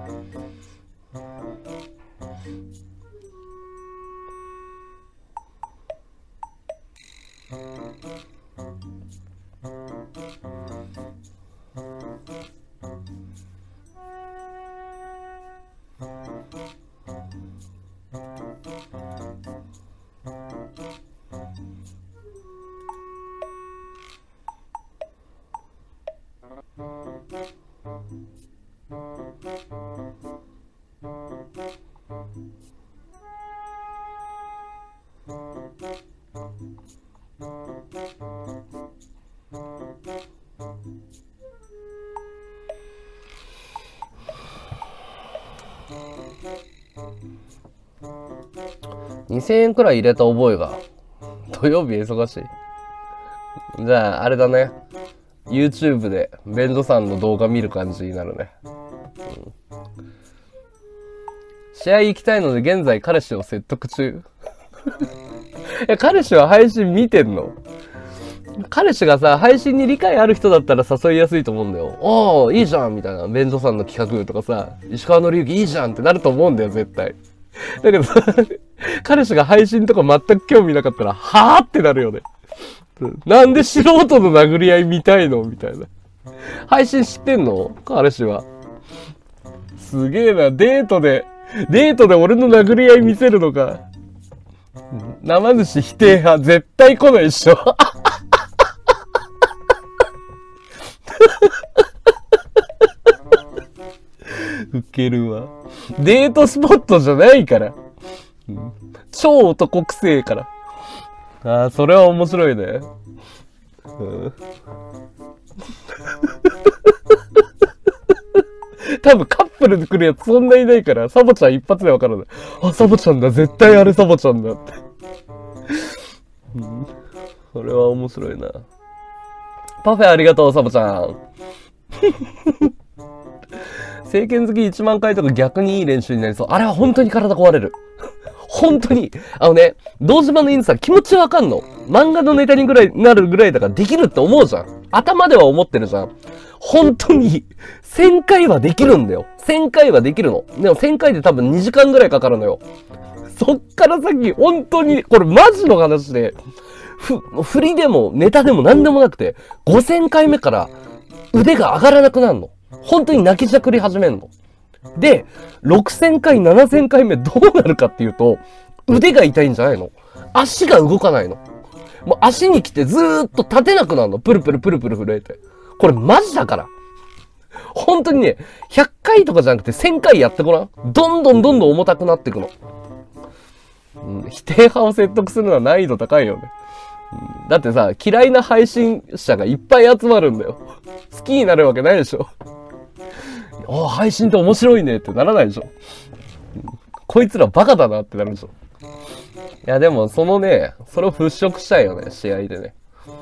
S1: にせんえんくらい入れた覚えが。土曜日忙しい。じゃあ、あれだね。YouTube でベンドさんの動画見る感じになるね。うん、試合行きたいので現在彼氏を説得中。え、彼氏は配信見てんの？彼氏がさ、配信に理解ある人だったら誘いやすいと思うんだよ。おー、いいじゃんみたいな。ベンドさんの企画とかさ、石川の隆起いいじゃんってなると思うんだよ、絶対。だけどさ、彼氏が配信とか全く興味なかったら、はぁってなるよね。なんで素人の殴り合い見たいのみたいな。配信知ってんの？彼氏は。すげえな、デートで、デートで俺の殴り合い見せるのか。生主否定派、絶対来ないっしょ。ウケるわ。デートスポットじゃないから。うん、超男くせえから。ああ、それは面白いね。うん、多分カップルで来るやつそんないないから、サボちゃん一発でわかるね。あ、サボちゃんだ。絶対あれサボちゃんだって。うん、それは面白いな。パフェありがとう、サボちゃん。 聖剣好きいちまん回とか逆にいい練習になりそう。あれは本当に体壊れる。本当に。あのね、堂島の犬さん気持ちわかんの。漫画のネタにぐらい、なるぐらいだからできるって思うじゃん。頭では思ってるじゃん。本当に、せんかいはできるんだよ。せんかいはできるの。でもせんかいで多分にじかんぐらいかかるのよ。そっから先、本当に、これマジの話で、ふ、振りでもネタでも何でもなくて、ごせんかいめから腕が上がらなくなるの。本当に泣きじゃくり始めんの。で、ろくせんかい、ななせんかいめどうなるかっていうと、腕が痛いんじゃないの。足が動かないの。もう足に来てずーっと立てなくなるの。プルプルプルプル震えて。これマジだから。本当にね、ひゃっかいとかじゃなくてせんかいやってごらん。どんどんどんどん重たくなっていくの。うん、否定派を説得するのは難易度高いよね。うん、だってさ、嫌いな配信者がいっぱい集まるんだよ。好きになるわけないでしょ。ああ、配信って面白いねってならないでしょ。うん、こいつらバカだなってなるでしょ。いや、でもそのね、それを払拭したいよね、試合でね。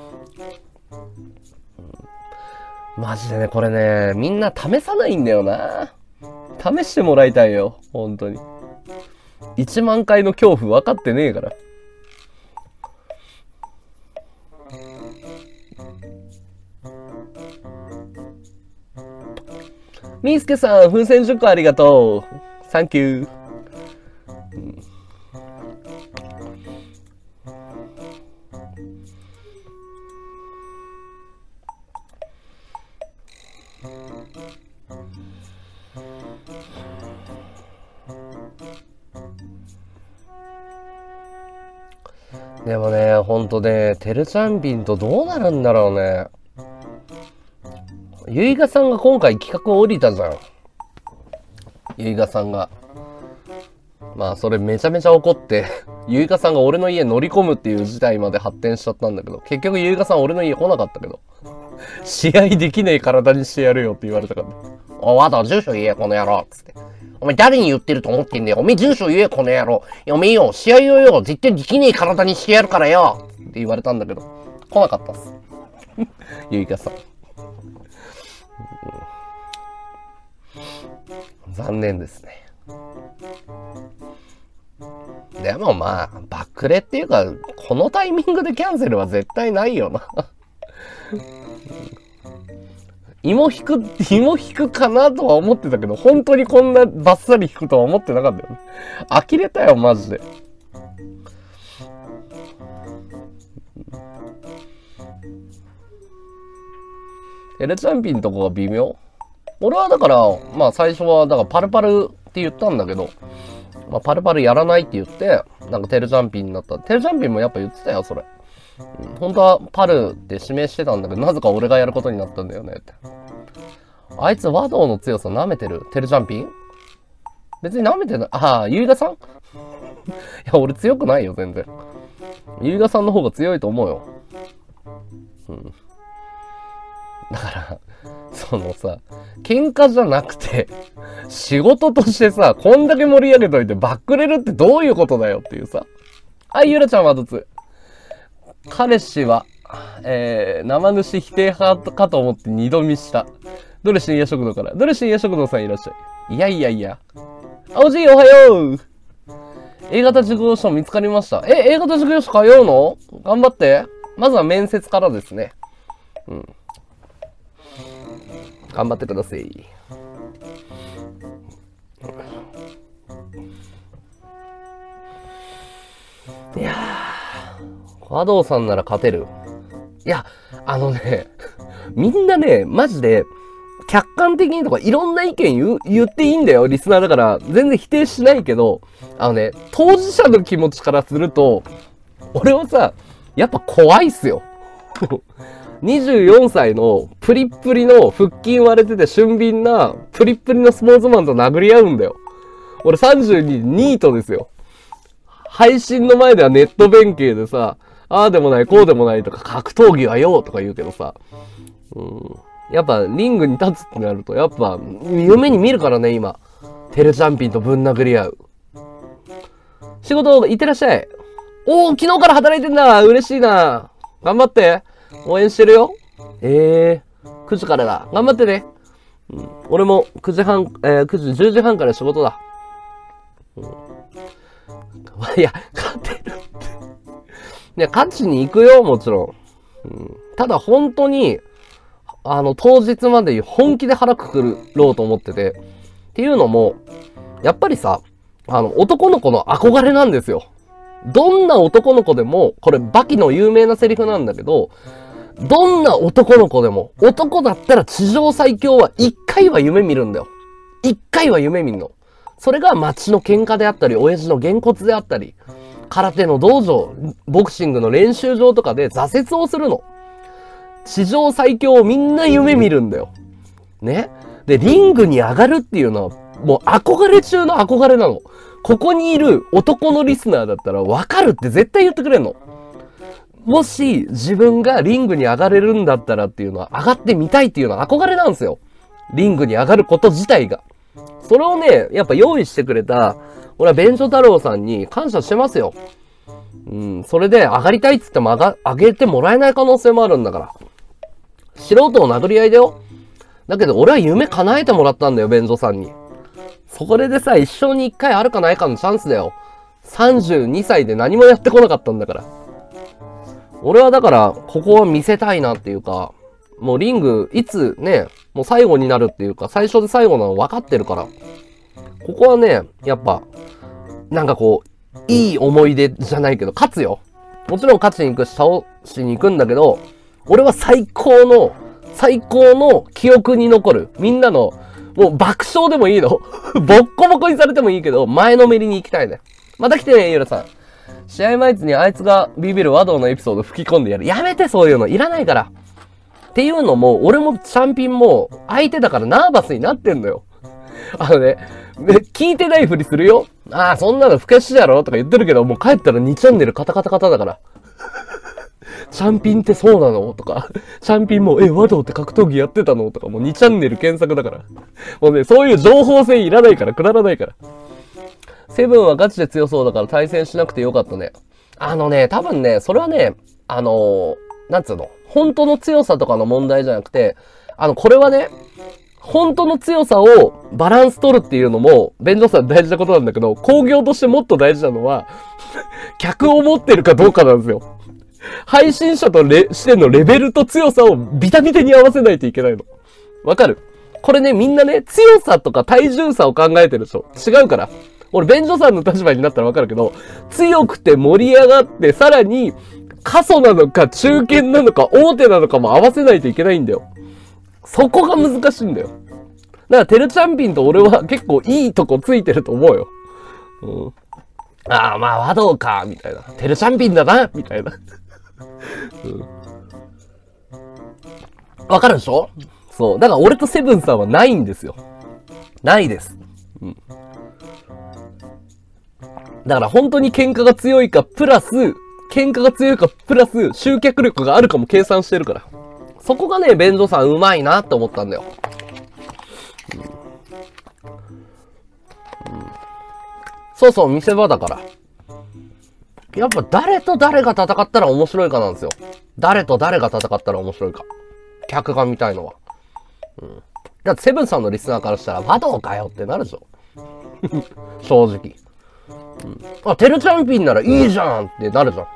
S1: うん、マジでね、これね、みんな試さないんだよな。試してもらいたいよ、本当に。いちまんかいの恐怖分かってねえから。みーすけさん、風船じゅっこありがとう。サンキュー。うん、でもね、ほんとね、てるちゃんびんとどうなるんだろうね。ゆいがさんが今回企画を降りたじゃん。ゆいがさんが。まあ、それめちゃめちゃ怒って、ゆいがさんが俺の家乗り込むっていう事態まで発展しちゃったんだけど、結局ゆいがさん俺の家来なかったけど、試合できねえ体にしてやるよって言われたからね。お、わざ住所言え、この野郎つって。お前誰に言ってると思ってんだよ。お前住所言え、この野郎。おめえよ、試合をよ、絶対できねえ体にしてやるからよって言われたんだけど、来なかったっす。ゆいがさん。残念ですね。でもまあ、バックレっていうか、このタイミングでキャンセルは絶対ないよな。芋引く、芋引くかなとは思ってたけど、本当にこんなバッサリ引くとは思ってなかったよね。呆れたよ、マジで。エレチャンピンとこが微妙。俺はだから、まあ最初は、だからパルパルって言ったんだけど、まあパルパルやらないって言って、なんかテルチャンピンになった。テルチャンピンもやっぱ言ってたよ、それ。うん、本当はパルって指名してたんだけど、なぜか俺がやることになったんだよねって。あいつ和道の強さ舐めてる？テルチャンピン？別に舐めてない。ああ、ゆいがさん？いや、俺強くないよ、全然。ゆいがさんの方が強いと思うよ。うん。だから、そのさ、喧嘩じゃなくて、仕事としてさ、こんだけ盛り上げといてバックレるってどういうことだよっていうさ。はい、ゆらちゃんはどつ。彼氏は、えー、生主否定派かと思って二度見した。どれ深夜食堂から。どれ深夜食堂さんいらっしゃい。いやいやいや。あ、おじいおはよう。A 型塾用書見つかりました。え、A 型塾用書通うの？頑張って。まずは面接からですね。うん。頑張ってください。いやー、和道さんなら勝てる。いや、あのね、みんなね、マジで、客観的にとかいろんな意見言う、言っていいんだよ、リスナーだから。全然否定しないけど、あのね、当事者の気持ちからすると、俺はさ、やっぱ怖いっすよ。にじゅうよんさいのプリップリの腹筋割れてて俊敏なプリップリのスポーツマンと殴り合うんだよ。俺さんじゅうにニートですよ。配信の前ではネット弁慶でさ、ああでもないこうでもないとか格闘技はよとか言うけどさ、うん、やっぱリングに立つってなるとやっぱ夢に見るからね今。テルチャンピンとぶん殴り合う。仕事行ってらっしゃい。おお、昨日から働いてんだ。嬉しいな。頑張って。応援してるよ。ええー、くじからだ。頑張ってね。 うん、俺もくじはん、えー、くじ、じゅうじはんから仕事だ。うん、いや、勝てるって。いや、勝ちに行くよ、もちろん。うん、ただ、本当に、あの、当日まで本気で腹くくろうと思ってて。っていうのも、やっぱりさ、あの、男の子の憧れなんですよ。どんな男の子でも、これ、バキの有名なセリフなんだけど、どんな男の子でも、男だったら地上最強は一回は夢見るんだよ。一回は夢見るの。それが街の喧嘩であったり、親父のげんこつであったり、空手の道場、ボクシングの練習場とかで挫折をするの。地上最強をみんな夢見るんだよ。ね。で、リングに上がるっていうのは、もう憧れ中の憧れなの。ここにいる男のリスナーだったらわかるって絶対言ってくれんの。もし自分がリングに上がれるんだったらっていうのは上がってみたいっていうのは憧れなんですよ。リングに上がること自体が。それをね、やっぱ用意してくれた、俺は弁所太郎さんに感謝してますよ。うん、それで上がりたいっつっても上が、上げてもらえない可能性もあるんだから。素人の殴り合いだよ。だけど俺は夢叶えてもらったんだよ、弁所さんに。そこでさ、一生に一回あるかないかのチャンスだよ。さんじゅうにさいで何もやってこなかったんだから。俺はだから、ここは見せたいなっていうか、もうリング、いつね、もう最後になるっていうか、最初で最後なの分かってるから。ここはね、やっぱ、なんかこう、いい思い出じゃないけど、勝つよ。もちろん勝ちに行くし、倒しに行くんだけど、俺は最高の、最高の記憶に残る。みんなの、もう爆笑でもいいの。ボッコボコにされてもいいけど、前のめりに行きたいね。また来てね、ゆうらさん。試合前にあいつがビビる和道のエピソード吹き込んでやる。やめて、そういうの。いらないから。っていうのも、俺もチャンピンも相手だからナーバスになってんのよ。あのね、聞いてないふりするよ。ああ、そんなの不決しだろとか言ってるけど、もう帰ったらにチャンネルカタカタカタだから。チャンピンってそうなのとか、チャンピンも、え、和道って格闘技やってたのとか、もうにチャンネル検索だから。もうね、そういう情報性いらないから、くだらないから。セブンはガチで強そうだから対戦しなくてよかったね。あのね、多分ね、それはね、あのー、なんつうの、本当の強さとかの問題じゃなくて、あの、これはね、本当の強さをバランス取るっていうのも、弁所さん大事なことなんだけど、工業としてもっと大事なのは、客を持ってるかどうかなんですよ。配信者とレしてのレベルと強さをビタビタに合わせないといけないの。わかる？これね、みんなね、強さとか体重差を考えてるでしょ。違うから。俺、弁所さんの立場になったらわかるけど、強くて盛り上がって、さらに、過疎なのか、中堅なのか、大手なのかも合わせないといけないんだよ。そこが難しいんだよ。だから、テルチャンピンと俺は結構いいとこついてると思うよ。うん。ああ、まあ、和道か、みたいな。テルチャンピンだな、みたいな。うん。わかるでしょ？そう。だから俺とセブンさんはないんですよ。ないです。うん。だから本当に喧嘩が強いか、プラス、喧嘩が強いか、プラス、集客力があるかも計算してるから。そこがね、弁所さんうまいなって思ったんだよ。うんうん、そうそう、見せ場だから。やっぱ誰と誰が戦ったら面白いかなんですよ。誰と誰が戦ったら面白いか。客が見たいのは。うん。だってセブンさんのリスナーからしたら、和道かよってなるでしょ。正直。うん、あ、テルチャンピンならいいじゃんってなるじゃん。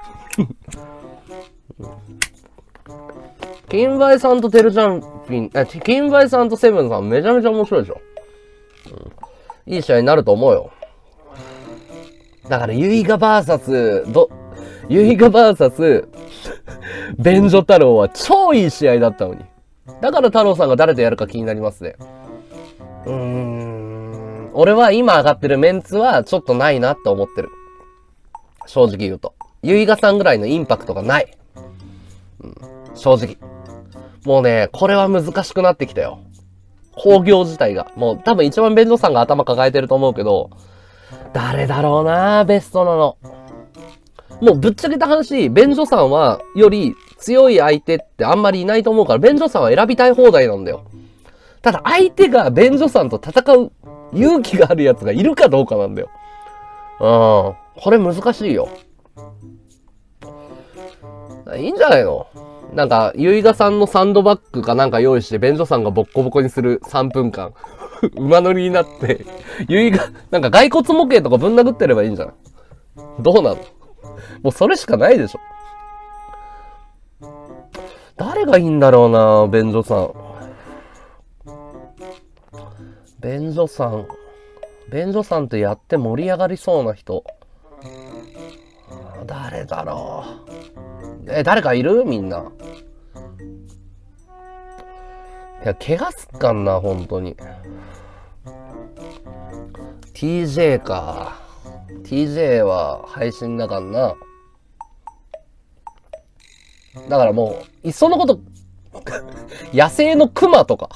S1: 金梅さんとテルチャンピン、え、金梅さんとセブンさんめちゃめちゃ面白いでしょ。うん、いい試合になると思うよ。だから、ユイガバーサス、ど、ユイガバーサス、弁所太郎は超いい試合だったのに。だから太郎さんが誰とやるか気になりますね。うーん。俺は今上がってるメンツはちょっとないなって思ってる。正直言うと。ユイガさんぐらいのインパクトがない。うん、正直。もうね、これは難しくなってきたよ。興行自体が。もう多分一番弁所さんが頭抱えてると思うけど、誰だろうなベストなの。もうぶっちゃけた話、弁所さんはより強い相手ってあんまりいないと思うから、弁所さんは選びたい放題なんだよ。ただ相手が弁所さんと戦う勇気があるやつがいるかどうかなんだよ。うん。これ難しいよ。いいんじゃないの？ なんか、ゆいがさんのサンドバッグかなんか用意して、便所さんがボッコボコにするさんぷんかん。馬乗りになって、ゆいが、なんか骸骨模型とかぶん殴ってればいいんじゃない？どうなの？もうそれしかないでしょ。誰がいいんだろうな、便所さん。便所さん。便所さんってやって盛り上がりそうな人。誰だろう。え、誰かいる？みんな。いや、怪我すっかんな、本当に。ティージェー か。ティージェー は配信だかんな。だからもう、いっそのこと、野生のクマとか。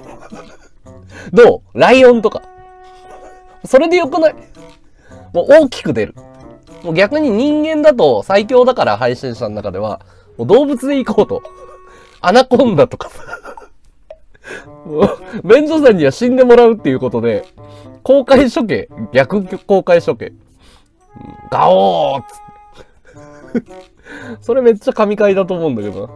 S1: どう？ライオンとか。それでよくない？もう大きく出る。もう逆に人間だと最強だから配信者の中では、もう動物で行こうと。アナコンダとか。もう、便所さんには死んでもらうっていうことで、公開処刑。逆公開処刑。ガオーっつって。それめっちゃ神回だと思うんだけど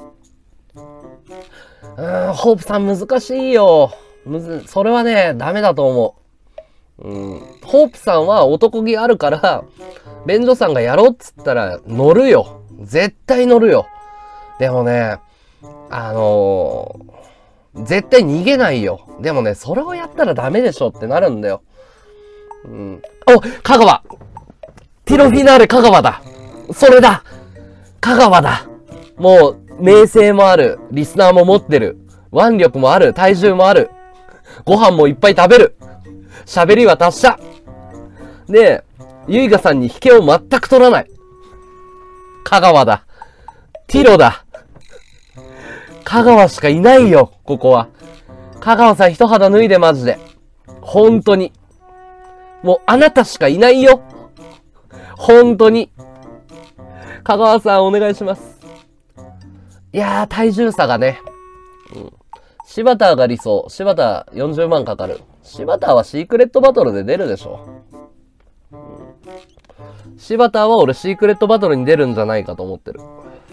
S1: な。うーん、ホープさん難しいよ。むず、それはね、ダメだと思う。うん。ホープさんは男気あるから、便所さんがやろうっつったら乗るよ。絶対乗るよ。でもね、あのー、絶対逃げないよ。でもね、それをやったらダメでしょってなるんだよ。うん。お、香川！ティロフィナーレ香川だ！それだ！香川だ！もう、名声もある。リスナーも持ってる。腕力もある。体重もある。ご飯もいっぱい食べる。喋りは達者。で、ゆいがさんに引けを全く取らない。香川だ。ティロだ。香川しかいないよ、ここは。香川さん一肌脱いでマジで。本当に。もうあなたしかいないよ。本当に。香川さんお願いします。いやー、体重差がね。うん。柴田が理想。柴田よんじゅうまんかかる。柴田はシークレットバトルで出るでしょ。うん、柴田は俺シークレットバトルに出るんじゃないかと思ってる。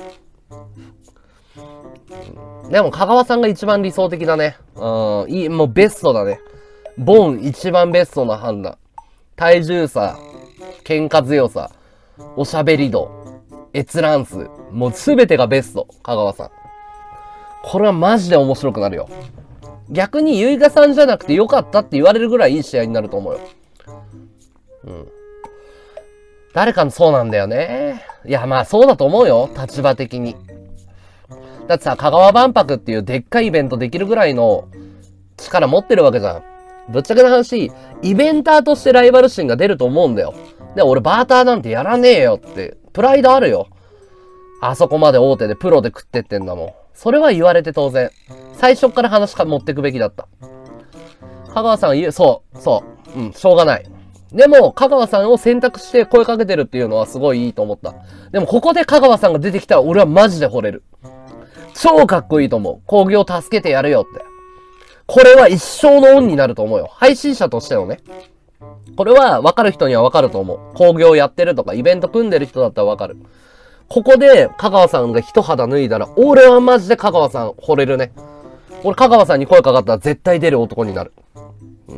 S1: うん、でも香川さんが一番理想的だね。うん、いい、もうベストだね。ボン一番ベストな判断。体重差、喧嘩強さ、おしゃべり度、閲覧数。もうすべてがベスト。香川さん。これはマジで面白くなるよ。逆にゆいがさんじゃなくてよかったって言われるぐらいいい試合になると思うよ。うん。誰かのそうなんだよね。いや、まあそうだと思うよ。立場的に。だってさ、香川万博っていうでっかいイベントできるぐらいの力持ってるわけじゃん。ぶっちゃけな話、イベンターとしてライバル心が出ると思うんだよ。で、俺バーターなんてやらねえよって、プライドあるよ。あそこまで大手でプロで食ってってんだもん。それは言われて当然。最初から話か持ってくべきだった。香川さんが言う、そう、そう、うん、しょうがない。でも、香川さんを選択して声かけてるっていうのはすごいいいと思った。でも、ここで香川さんが出てきたら俺はマジで惚れる。超かっこいいと思う。工業助けてやるよって。これは一生の恩になると思うよ。配信者としてのね。これは分かる人には分かると思う。工業やってるとかイベント組んでる人だったら分かる。ここで香川さんが一肌脱いだら、俺はマジで香川さん惚れるね。俺香川さんに声かかったら絶対出る男になる。うん。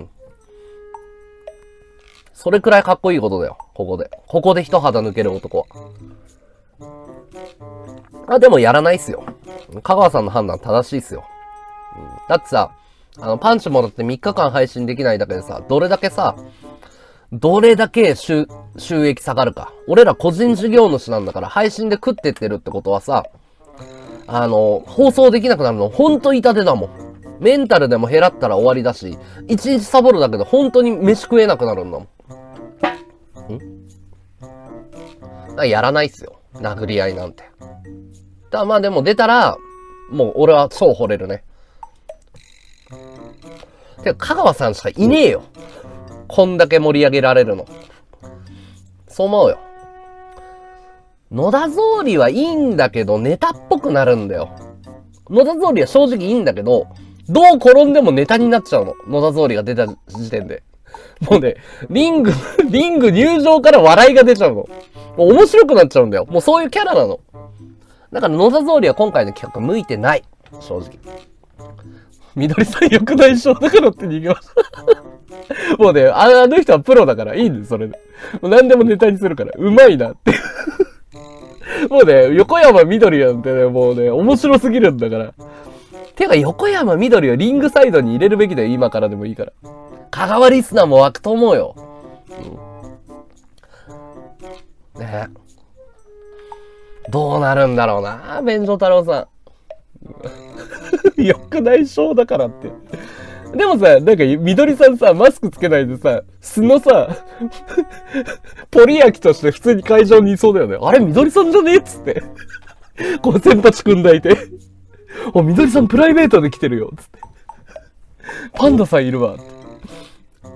S1: それくらいかっこいいことだよ。ここで。ここで一肌抜ける男は。あ、でもやらないっすよ。香川さんの判断正しいっすよ。うん、だってさ、あの、パンチもらってみっかかん配信できないだけでさ、どれだけさ、どれだけ収、収益下がるか。俺ら個人事業主なんだから配信で食ってってるってことはさ、あの、放送できなくなるのほんと痛手だもん。メンタルでも減らったら終わりだし、一日サボるだけで本当に飯食えなくなるんだもん。ん？だからやらないっすよ。殴り合いなんて。だまあでも出たら、もう俺は超惚れるね。てか、香川さんしかいねえよ。こんだけ盛り上げられるの。そう思うよ。野田草履はいいんだけど、ネタっぽくなるんだよ。野田草履は正直いいんだけど、どう転んでもネタになっちゃうの。野田草履が出た時点で。もうね、リング、リング入場から笑いが出ちゃうの。もう面白くなっちゃうんだよ。もうそういうキャラなの。 だから野田総理は今回の企画向いてない。正直。みどりさん良くない賞だからって逃げました。もうね、あの人はプロだからいいんです、それで。もう何でもネタにするから、うまいなって。もうね、横山みどりなんてね、もうね、面白すぎるんだから。てか、横山みどりをリングサイドに入れるべきだよ、今からでもいいから。香川リスナーも湧くと思うよ。うん、ねえ。どうなるんだろうな、弁所太郎さん。よくない賞だからって。でもさ、なんか、みどりさんさ、マスクつけないでさ、素のさ、ポリ焼きとして普通に会場にいそうだよね。あれ、みどりさんじゃねえっつって。こう、先発組んだいて。お、みどりさんプライベートで来てるよ、つって。パンダさんいるわ、って。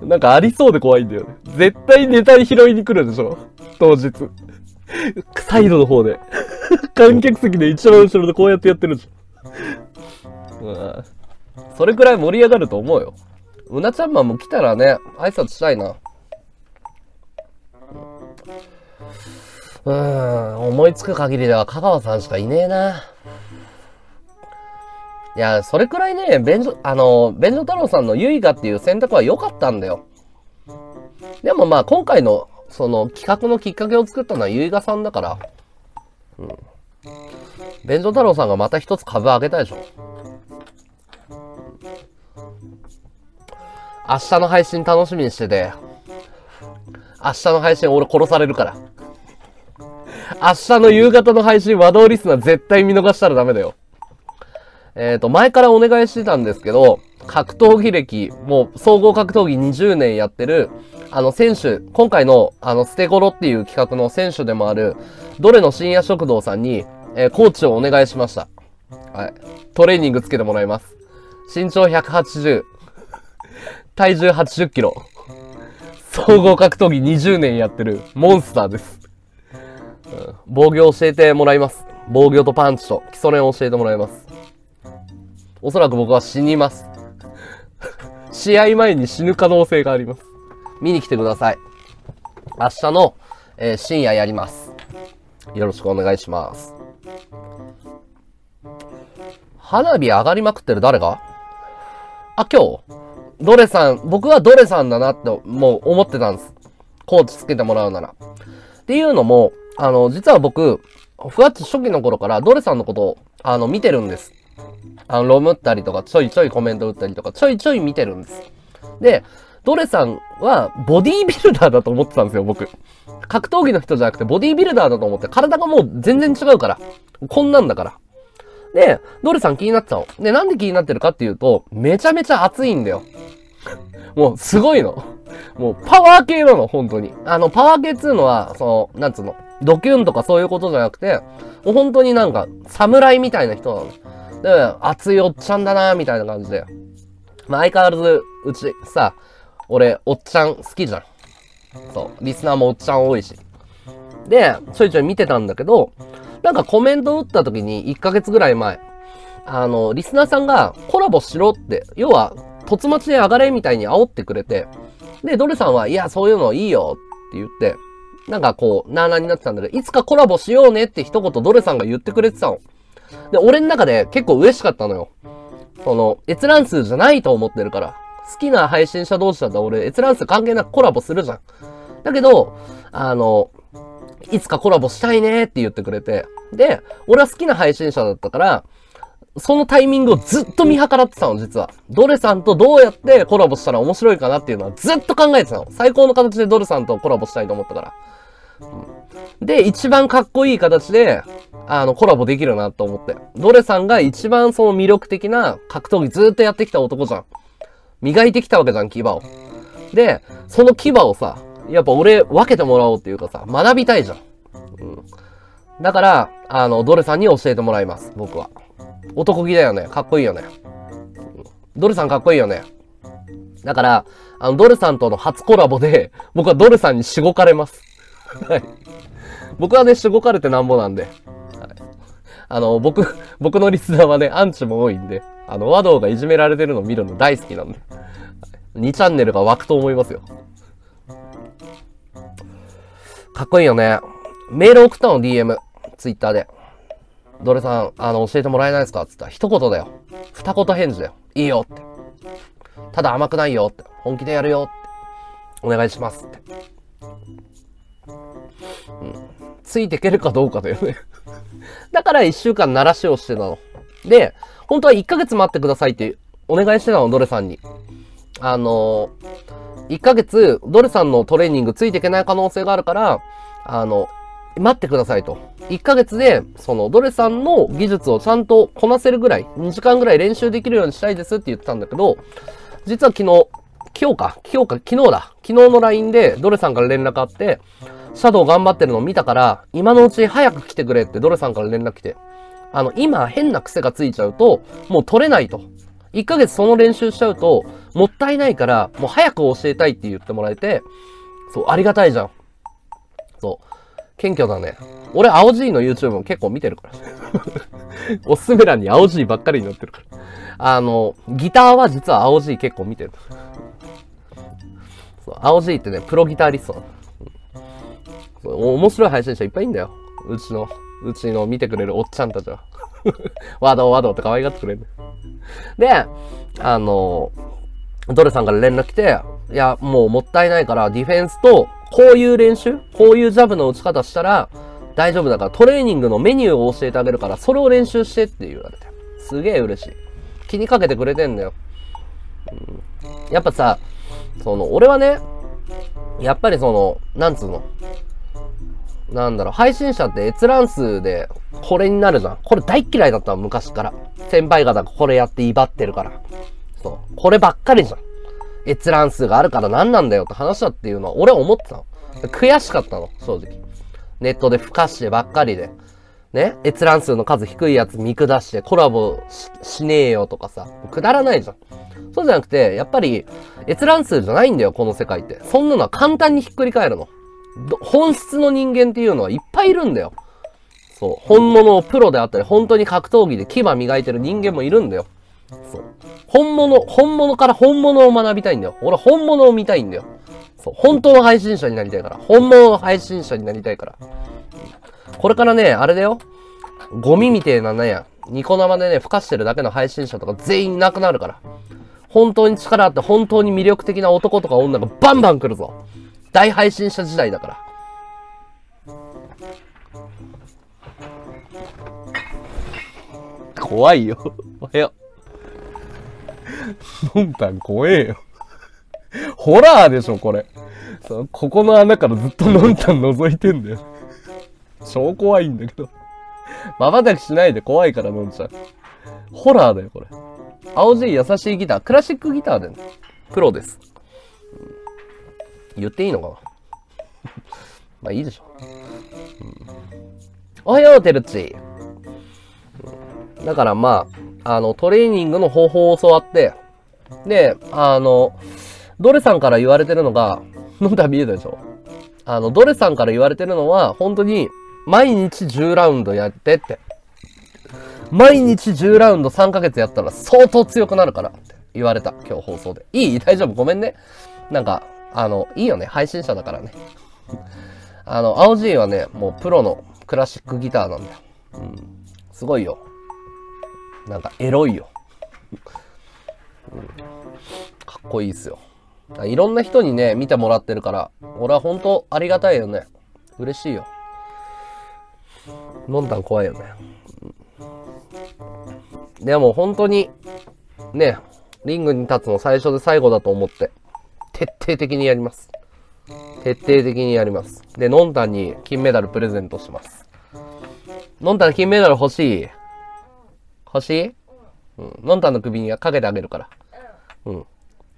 S1: なんかありそうで怖いんだよね。絶対ネタに拾いに来るでしょ、当日。サイドの方で。観客席で一番後ろでこうやってやってるでしょ。うん、それくらい盛り上がると思うよ。うなちゃんマンも来たらね、挨拶したいな。うーん、思いつく限りでは香川さんしかいねえな。いや、それくらいね、弁所、あの、弁所太郎さんのユイガっていう選択は良かったんだよ。でもまあ、今回の、その、企画のきっかけを作ったのはユイガさんだから。うん。弁所太郎さんがまた一つ株上げたでしょ。明日の配信楽しみにしてて。明日の配信俺殺されるから。明日の夕方の配信和道リスナー絶対見逃したらダメだよ。えっと、前からお願いしてたんですけど、格闘技歴、もう総合格闘技にじゅうねんやってる、あの選手、今回のあの捨て頃っていう企画の選手でもある、どれの深夜食堂さんに、えー、コーチをお願いしました。はい。トレーニングつけてもらいます。身長ひゃくはちじゅう。体重はちじゅっキロ。総合格闘技にじゅうねんやってるモンスターです。うん、防御教えてもらいます。防御とパンチと基礎練を教えてもらいます。おそらく僕は死にます。試合前に死ぬ可能性があります。見に来てください。明日の、えー、深夜やります。よろしくお願いします。花火上がりまくってる誰が？あ、今日ドレさん、僕はドレさんだなってもう思ってたんです。コーチつけてもらうなら。っていうのも、あの、実は僕、ふわっち初期の頃からドレさんのことを、あの、見てるんです。あの、ロムったりとか、ちょいちょいコメント打ったりとか、ちょいちょい見てるんです。で、ドレさんはボディービルダーだと思ってたんですよ、僕。格闘技の人じゃなくてボディービルダーだと思って、体がもう全然違うから。こんなんだから。で、ドレさん気になってたの。で、なんで気になってるかっていうと、めちゃめちゃ熱いんだよ。もう、すごいの。もう、パワー系なの、本当に。あの、パワー系っつうのは、その、なんつうの、ドキュンとかそういうことじゃなくて、もう本当になんか、侍みたいな人なの。で、熱いおっちゃんだなーみたいな感じで。まあ、相変わらず、うち、さ、俺、おっちゃん好きじゃん。そう。リスナーもおっちゃん多いし。で、ちょいちょい見てたんだけど、なんかコメント打った時にいっかげつぐらい前、あの、リスナーさんがコラボしろって、要は、突待ちで上がれみたいに煽ってくれて、で、ドレさんは、いや、そういうのいいよって言って、なんかこう、なーなーになってたんだけど、いつかコラボしようねって一言ドレさんが言ってくれてたの。で、俺の中で結構嬉しかったのよ。その、閲覧数じゃないと思ってるから。好きな配信者同士だったら俺、閲覧数関係なくコラボするじゃん。だけど、あの、いつかコラボしたいねって言ってくれて。で、俺は好きな配信者だったから、そのタイミングをずっと見計らってたの、実は。ドレさんとどうやってコラボしたら面白いかなっていうのはずっと考えてたの。最高の形でドレさんとコラボしたいと思ったから。うん、で、一番かっこいい形で、あの、コラボできるなと思って。ドレさんが一番その魅力的な格闘技ずっとやってきた男じゃん。磨いてきたわけじゃん、牙を。で、その牙をさ、やっぱ俺分けてもらおうっていうかさ、学びたいじゃん。うん、だから、あの、ドレさんに教えてもらいます、僕は。男気だよね。かっこいいよね。ドレさんかっこいいよね。だから、あの、ドレさんとの初コラボで、僕はドレさんにしごかれます。はい。僕はね、しごかれてなんぼなんで。はい。あの、僕、僕のリスナーはね、アンチも多いんで、あの、和道がいじめられてるの見るの大好きなんで。にチャンネルが湧くと思いますよ。かっこいいよね。メール送ったの、ディーエム。ツイッターで。 ドレさん、あの、教えてもらえないですかつったら、一言だよ。二言返事だよ。いいよって。ただ甘くないよって。本気でやるよって。お願いしますって。うん。ついていけるかどうかだよね。だから一週間鳴らしをしてたの。で、本当はいっかげつ待ってくださいってお願いしてたの、ドレさんに。あのー、いっかげつ、ドレさんのトレーニングついていけない可能性があるから、あの、待ってくださいと。いっかげつで、その、ドレさんの技術をちゃんとこなせるぐらい、にじかんぐらい練習できるようにしたいですって言ってたんだけど、実は昨日、今日か、今日か、昨日だ。昨日の ライン で、ドレさんから連絡あって、シャドウ頑張ってるのを見たから、今のうち早く来てくれってドレさんから連絡来て。あの、今変な癖がついちゃうと、もう取れないと。いっかげつその練習しちゃうと、もったいないから、もう早く教えたいって言ってもらえて、そう、ありがたいじゃん。そう。謙虚だね。俺、青 G の YouTube も結構見てるから。おすすめ欄に青 G ばっかりになってるから。あの、ギターは実は青 G 結構見てる。そう、青 G ってね、プロギタリストなの。そう、面白い配信者いっぱいいんだよ。うちの、うちの見てくれるおっちゃんたちは。ワドワドって可愛がってくれる。で、あの、ドレさんから連絡来て、いや、もうもったいないから、ディフェンスと、こういう練習こういうジャブの打ち方したら、大丈夫だから、トレーニングのメニューを教えてあげるから、それを練習してって言われて。すげえ嬉しい。気にかけてくれてんだよ。うん、やっぱさ、その、俺はね、やっぱりその、なんつうの。なんだろう、配信者って閲覧数でこれになるじゃん。これ大嫌いだったの、昔から。先輩方がこれやって威張ってるから。そう。こればっかりじゃん。閲覧数があるから何なんだよって話だっていうのは俺は思ってたの。悔しかったの、正直。ネットで孵化してばっかりで。ね、閲覧数の数低いやつ見下してコラボ し, しねえよとかさ。くだらないじゃん。そうじゃなくて、やっぱり閲覧数じゃないんだよ、この世界って。そんなのは簡単にひっくり返るの。本質の人間っていうのはいっぱいいるんだよ。そう。本物をプロであったり、本当に格闘技で牙磨いてる人間もいるんだよ。そう。本物、本物から本物を学びたいんだよ。俺は本物を見たいんだよ。そう。本当の配信者になりたいから。本物の配信者になりたいから。これからね、あれだよ。ゴミみてえなね、ニコ生でね、孵化してるだけの配信者とか全員いなくなるから。本当に力あって本当に魅力的な男とか女がバンバン来るぞ。大配信者時代だから。怖いよ。おはよう。のんたん怖えよ。ホラーでしょ、これ。そうここの穴からずっとのんたん覗いてんだよ。超怖いんだけど。瞬きしないで怖いから、のんちゃん。ホラーだよ、これ。青 G 優しいギター。クラシックギターで、ね、プロです。言っていいのかなまあいいでしょ、うん、おはようてるっち、うん、だからまああのトレーニングの方法を教わってであのドレさんから言われてるのが飲んだら見えたでしょ。あのドレさんから言われてるのは本当に毎日じゅうラウンドやってって毎日じゅうラウンドさんかげつやったら相当強くなるからって言われた今日放送で。いい大丈夫ごめんね。なんかあの、いいよね。配信者だからね。あの、青 G はね、もうプロのクラシックギターなんだよ。うん。すごいよ。なんか、エロいよ。うん、かっこいいっすよ。いろんな人にね、見てもらってるから、俺は本当ありがたいよね。嬉しいよ。のんたん怖いよね。うん、でも本当に、ね、リングに立つの最初で最後だと思って、徹底的にやります。徹底的にやります。で、のんたんに金メダルプレゼントします。のんたん金メダル欲しい？欲しい？うん。のんたんの首にはかけてあげるから。うん。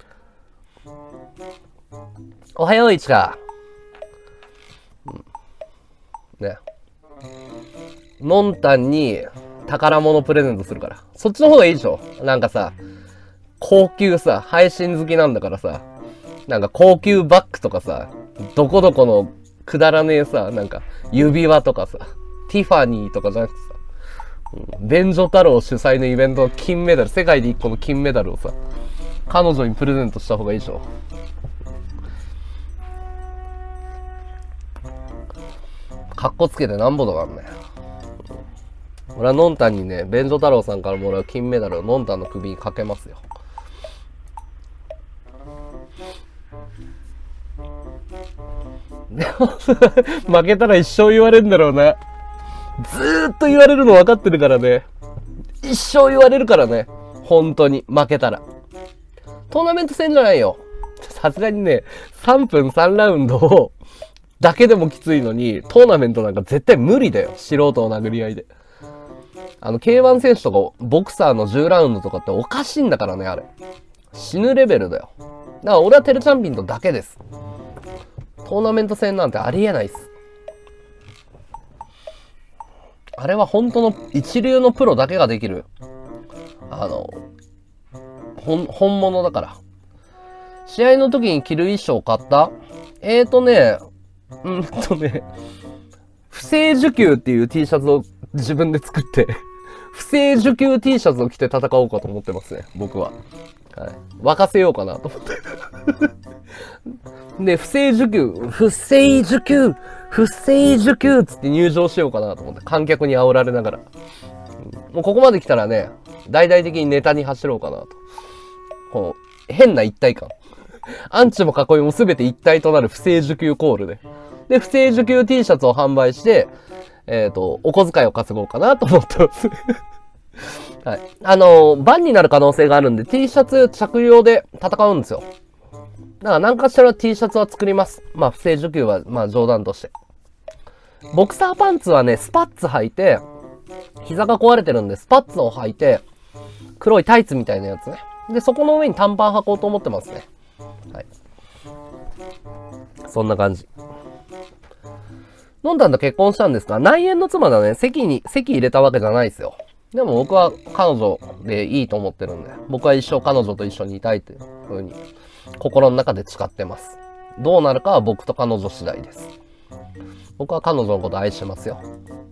S1: おはよう、いちか。うん。ね。のんたんに宝物プレゼントするから。そっちの方がいいでしょ？なんかさ、高級さ、配信好きなんだからさ、なんか高級バッグとかさ、どこどこのくだらねえさ、なんか指輪とかさ、ティファニーとかじゃなくてさ、うん、便所太郎主催のイベントの金メダル、世界で一個の金メダルをさ、彼女にプレゼントした方がいいでしょ。かっこつけてなんぼだからね。 俺はノンタンにね、便所太郎さんからもらう金メダルをノンタンの首にかけますよ。でも負けたら一生言われるんだろうな。ずーっと言われるの分かってるからね。一生言われるからね。本当に負けたら。トーナメント戦じゃないよ。さすがにね、さんぷんさんラウンドをだけでもきついのに、トーナメントなんか絶対無理だよ。素人の殴り合いで。あの、ケーワン 選手とかボクサーのじゅうラウンドとかっておかしいんだからね、あれ。死ぬレベルだよ。だから俺はテルチャンピンとだけです。トーナメント戦なんてありえないっす。あれは本当の一流のプロだけができる。あの、本、本物だから。試合の時に着る衣装買った？えーとね、うんとね、不正受給っていう T シャツを自分で作って、不正受給 T シャツを着て戦おうかと思ってますね、僕は。はい。沸かせようかなと思って。で、不正受給、不正受給、不正受給つって入場しようかなと思って、観客に煽られながら。もうここまで来たらね、大々的にネタに走ろうかなと。こう、変な一体感。アンチも囲いもすべて一体となる不正受給コールで。で、不正受給 T シャツを販売して、えっと、お小遣いを稼ごうかなと思ってます。はい。あのー、バンになる可能性があるんで T シャツ着用で戦うんですよ。だから何かしら T シャツは作ります。まあ、不正受給は、まあ冗談として。ボクサーパンツはね、スパッツ履いて、膝が壊れてるんで、スパッツを履いて、黒いタイツみたいなやつね。で、そこの上に短パン履こうと思ってますね。はい。そんな感じ。ノンタンと結婚したんですか？内縁の妻だね。籍に、籍入れたわけじゃないですよ。でも僕は彼女でいいと思ってるんで、僕は一生彼女と一緒にいたいという風に、心の中で誓ってます。どうなるかは僕と彼女次第です。僕は彼女のこと愛してますよ。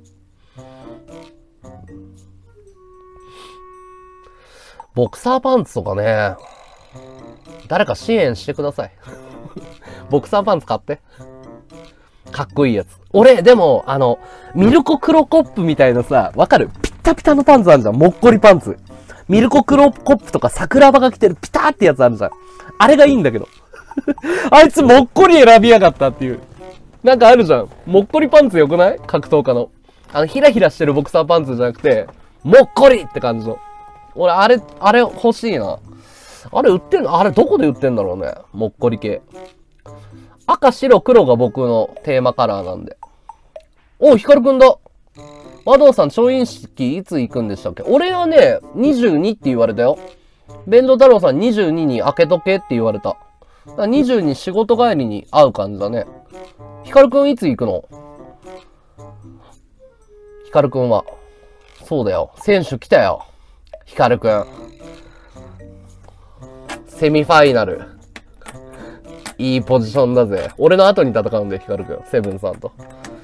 S1: ボクサーパンツとかね、誰か支援してください。ボクサーパンツ買って。かっこいいやつ。俺、でも、あの、ミルコクロコップみたいなさ、わかる？ピッタピタのパンツあるじゃん。もっこりパンツ。ミルコクロコップとか桜庭が着てるピターってやつあるじゃん。あれがいいんだけど。あいつもっこり選びやがったっていう。なんかあるじゃん。もっこりパンツよくない？格闘家の。あの、ヒラヒラしてるボクサーパンツじゃなくて、もっこりって感じの。俺、あれ、あれ欲しいな。あれ売ってんの？あれどこで売ってんだろうね。もっこり系。赤、白、黒が僕のテーマカラーなんで。お、ヒカルくんだ。和道さん、調印式いつ行くんでしたっけ？俺はね、にじゅうにって言われたよ。弁当太郎さんにじゅうにに開けとけって言われた。だからにじゅうに仕事帰りに会う感じだね。ヒカルくんいつ行くの？ヒカルくんは。そうだよ。選手来たよ。ヒカルくん。セミファイナル。いいポジションだぜ。俺の後に戦うんだよ、ヒカルくん。セブンさんと。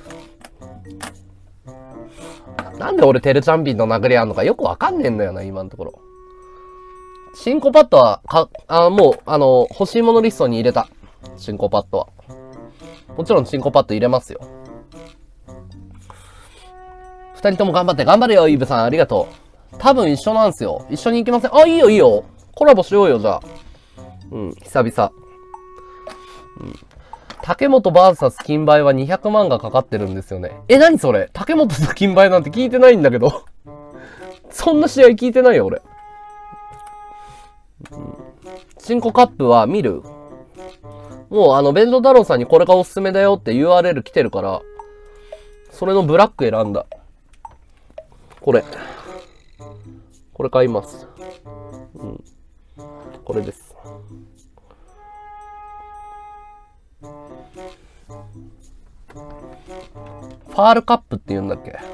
S1: なんで俺テルチャンピンの殴りあんのかよくわかんねえんだよな、今のところ。シンコパッドは、か、あ、もう、あの、欲しいものリストに入れた。シンコパッドは。もちろんシンコパッド入れますよ。二人とも頑張って、頑張れよ、イーブさん。ありがとう。多分一緒なんすよ。一緒に行きません？あ、いいよ、いいよ。コラボしようよ、じゃあ。うん、久々。うん。竹本 ブイエス 金梅はにひゃくまんがかかってるんですよね。え、何それ？竹本と金梅なんて聞いてないんだけど。そんな試合聞いてないよ、俺。うん。チンコカップは見る？もうあの、弁当太郎さんにこれがおすすめだよって ユーアールエル 来てるから、それのブラック選んだ。これ。これ買います。うん。これです。ファールカップって言うんだっけ？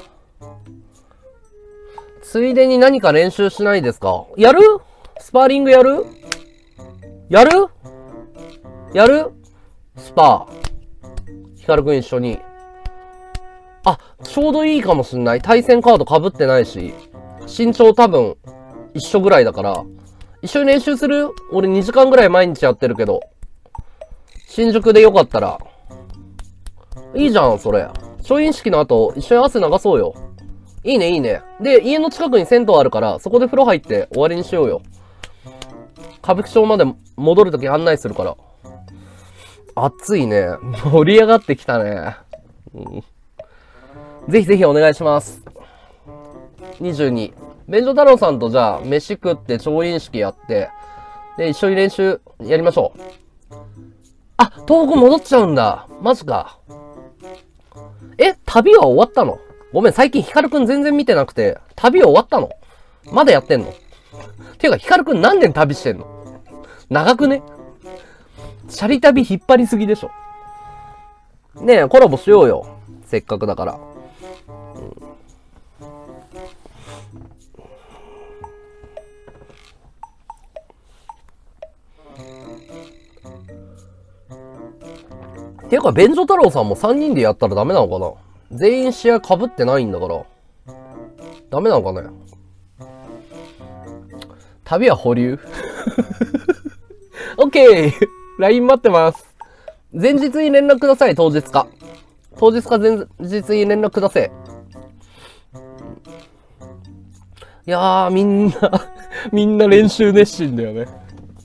S1: ついでに何か練習しないですか？やる？スパーリングやる？やる？やる？スパー。ヒカルくん一緒に。あ、ちょうどいいかもしんない。対戦カード被ってないし、身長多分一緒ぐらいだから、一緒に練習する？俺にじかんぐらい毎日やってるけど、新宿でよかったら。いいじゃん、それ。調印式の後、一緒に汗流そうよ。 いいね、いいね。で、家の近くに銭湯あるから、そこで風呂入って終わりにしようよ。歌舞伎町まで戻るとき案内するから。暑いね。盛り上がってきたね。うん、ぜひぜひお願いします。にじゅうに。便所太郎さんとじゃあ、飯食って調印式やって、で、一緒に練習やりましょう。あ、東北戻っちゃうんだ。マジか。え、旅は終わったの？ごめん、最近ヒカルくん全然見てなくて、旅は終わったの？まだやってんの？ていうか、ヒカルくん何年旅してんの？長くね？チャリ旅引っ張りすぎでしょ。ねえ、コラボしようよ。せっかくだから。ていうか、便所太郎さんもさんにんでやったらダメなのかな？全員試合被ってないんだから。ダメなのかね？旅は保留オッケーライン 待ってます。前日に連絡ください、当日か。当日か前日に連絡ください。いやー、みんなみんな練習熱心だよね。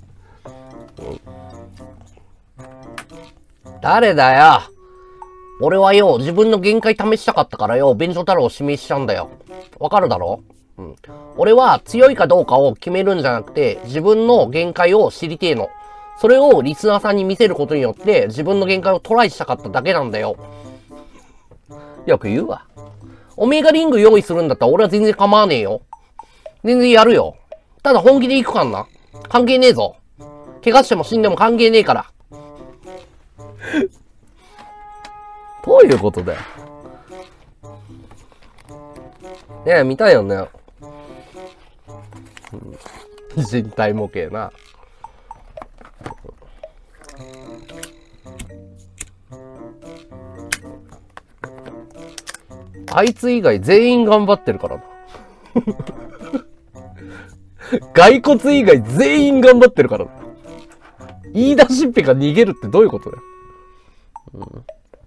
S1: 誰だよ。俺はよ、自分の限界試したかったからよ、便所太郎を指名しちゃうんだよ。わかるだろ？うん。俺は強いかどうかを決めるんじゃなくて、自分の限界を知りてえの。それをリスナーさんに見せることによって、自分の限界をトライしたかっただけなんだよ。よく言うわ。オメガリング用意するんだったら俺は全然構わねえよ。全然やるよ。ただ本気で行くかんな。関係ねえぞ。怪我しても死んでも関係ねえから。どういうことだよ。ねえ、見たいよね。人体模型な。あいつ以外全員頑張ってるからな。骸骨以外全員頑張ってるからな。言い出しっぺが逃げるってどういうことだよ。うん、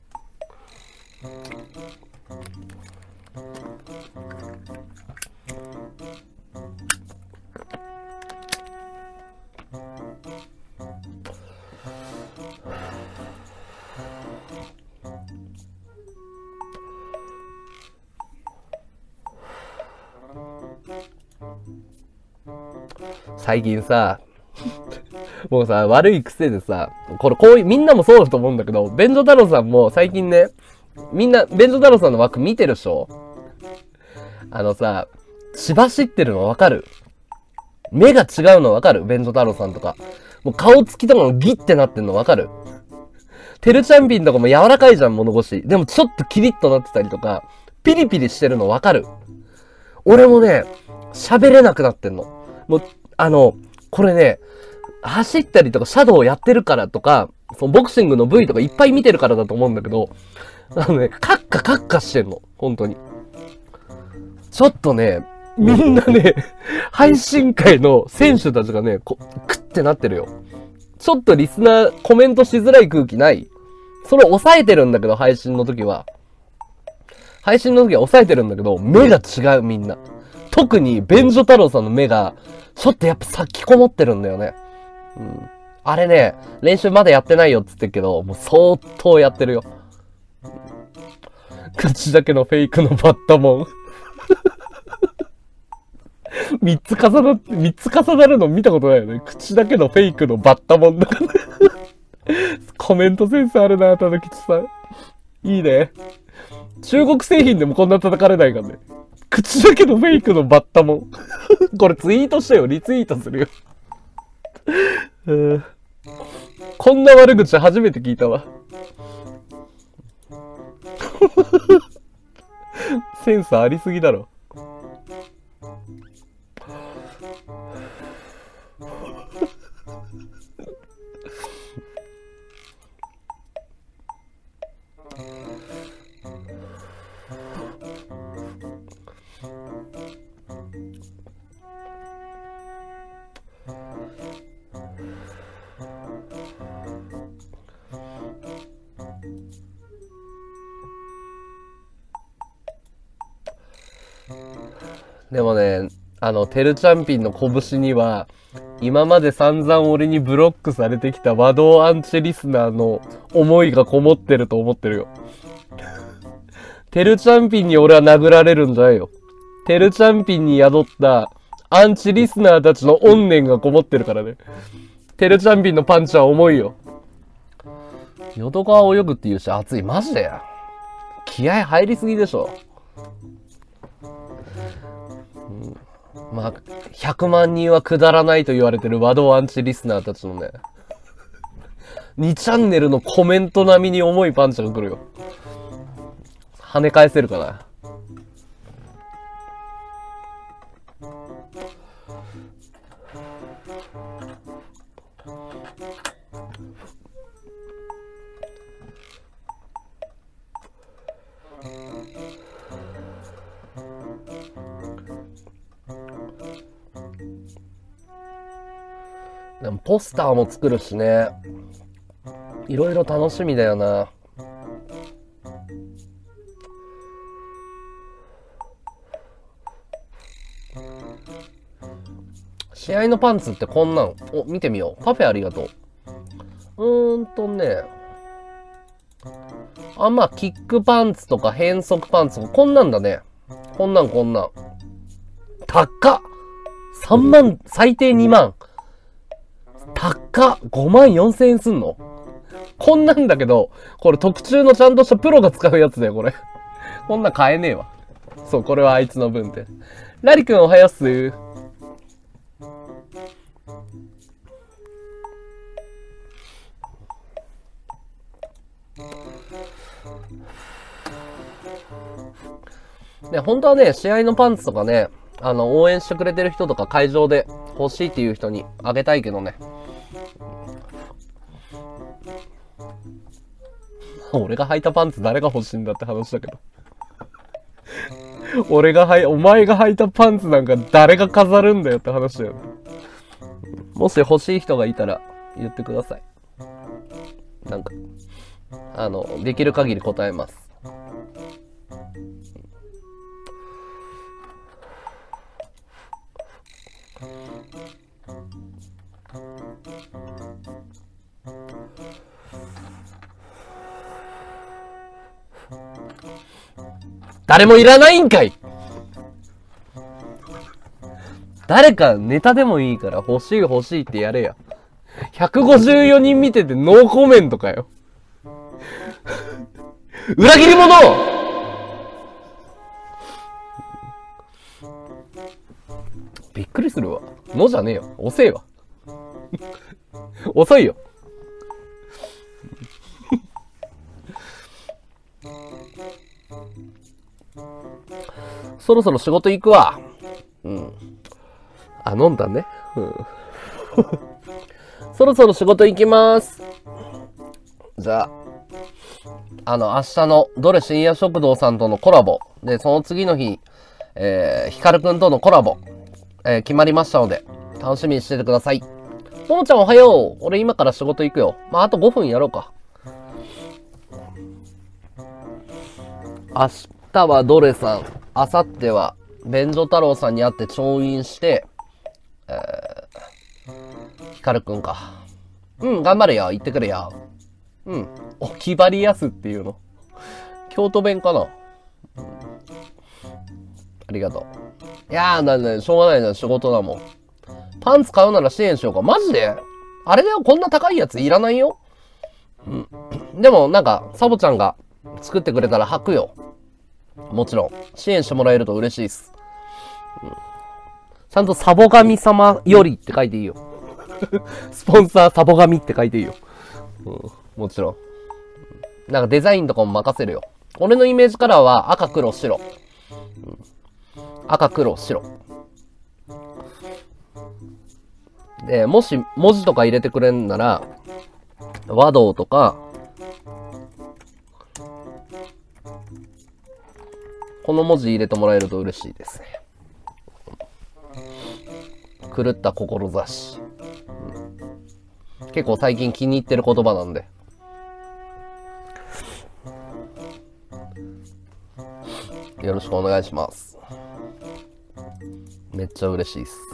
S1: 最近さ、もうさ、悪い癖でさ、これこういう、みんなもそうだと思うんだけど、便所太郎さんも最近ね、みんな、便所太郎さんの枠見てるでしょ？あのさ、血走ってるのわかる？目が違うのわかる？便所太郎さんとか。もう顔つきとかもギッてなってんのわかる？テルチャンピンとかも柔らかいじゃん、物腰。でもちょっとキリッとなってたりとか、ピリピリしてるのわかる？俺もね、喋れなくなってんの。もう、あの、これね、走ったりとか、シャドウやってるからとか、そのボクシングの ブイ とかいっぱい見てるからだと思うんだけど、あのね、カッカカッカしてんの。本当に。ちょっとね、みんなね、配信会の選手たちがね、こクッてなってるよ。ちょっとリスナーコメントしづらい空気ない？それ抑えてるんだけど、配信の時は。配信の時は抑えてるんだけど、目が違うみんな。特に、便所太郎さんの目が、ちょっとやっぱ咲きこもってるんだよね。うん。あれね、練習まだやってないよって言ってるけど、もう相当やってるよ。口だけのフェイクのバッタモン。三つ重なって、三つ重なるの見たことないよね。口だけのフェイクのバッタモンだから。コメントセンスあるな、たぬきちさん。いいね。中国製品でもこんな叩かれないからね。口だけのフェイクのバッタモン。これツイートしたよ。リツイートするよ。こんな悪口初めて聞いたわ。センスありすぎだろ。 でもね、あの、テルチャンピンの拳には、今まで散々俺にブロックされてきた和道アンチリスナーの思いがこもってると思ってるよ。テルチャンピンに俺は殴られるんじゃないよ。テルチャンピンに宿ったアンチリスナーたちの怨念がこもってるからね。テルチャンピンのパンチは重いよ。淀川泳ぐって言うし熱い。マジで気合入りすぎでしょ。うん、まあ、ひゃくまんにんはくだらないと言われてる和道アンチリスナーたちのね、にチャンネルのコメント並みに重いパンチが来るよ。跳ね返せるかな。でもポスターも作るしね。いろいろ楽しみだよな。試合のパンツってこんなん。お、見てみよう。パフェありがとう。うーんとね。あ、まあ、キックパンツとか変則パンツとか、こんなんだね。こんなんこんなん。高っ !さんまん、最低にまん。高っ !ごまんよんせんえんすんの？こんなんだけど、これ特注のちゃんとしたプロが使うやつだよ、これ。こんなん買えねえわ。そう、これはあいつの分って。ラリ君おはよっす。ね、本当はね、試合のパンツとかね、あの、応援してくれてる人とか会場で欲しいっていう人にあげたいけどね。俺が履いたパンツ誰が欲しいんだって話だけど。俺が履い、お前が履いたパンツなんか誰が飾るんだよって話だよね。もし欲しい人がいたら言ってください。なんか、あの、できる限り答えます。誰もいらないんかい。誰かネタでもいいから欲しい欲しいってやれや。ひゃくごじゅうよにん見ててノーコメントかよ。裏切り者！びっくりするわ。のじゃねえよ。遅えわ。遅いよ。そろそろ仕事行くわ。うん。あ、飲んだね。うん。そろそろ仕事行きます。じゃあ、あの、明日のドレ深夜食堂さんとのコラボ。で、その次の日、えー、ヒカルくんとのコラボ、えー、決まりましたので、楽しみにしててください。ももちゃんおはよう。俺今から仕事行くよ。まあ、あとごふんやろうか。明日はドレさん。明後日は、便所太郎さんに会って調印して、えー、ヒカルくんか。うん、頑張れよ。行ってくれよ。うん。おきばりやすっていうの。京都弁かな、うん、ありがとう。いやー、なんだね、しょうがないな、仕事だもん。パンツ買うなら支援しようか。マジであれだよ、こんな高いやついらないよ。うん。でも、なんか、サボちゃんが作ってくれたら履くよ。もちろん。支援してもらえると嬉しいっす。うん、ちゃんとサボ神様よりって書いていいよ。スポンサーサボ神って書いていいよ。うん、もちろん。なんかデザインとかも任せるよ。俺のイメージカラーは赤、黒、白。うん、赤、黒、白。で、もし文字とか入れてくれんなら、和道とか、この文字入れてもらえると嬉しいですね。狂った志、うん。結構最近気に入ってる言葉なんで。よろしくお願いします。 めっちゃ嬉しいっす。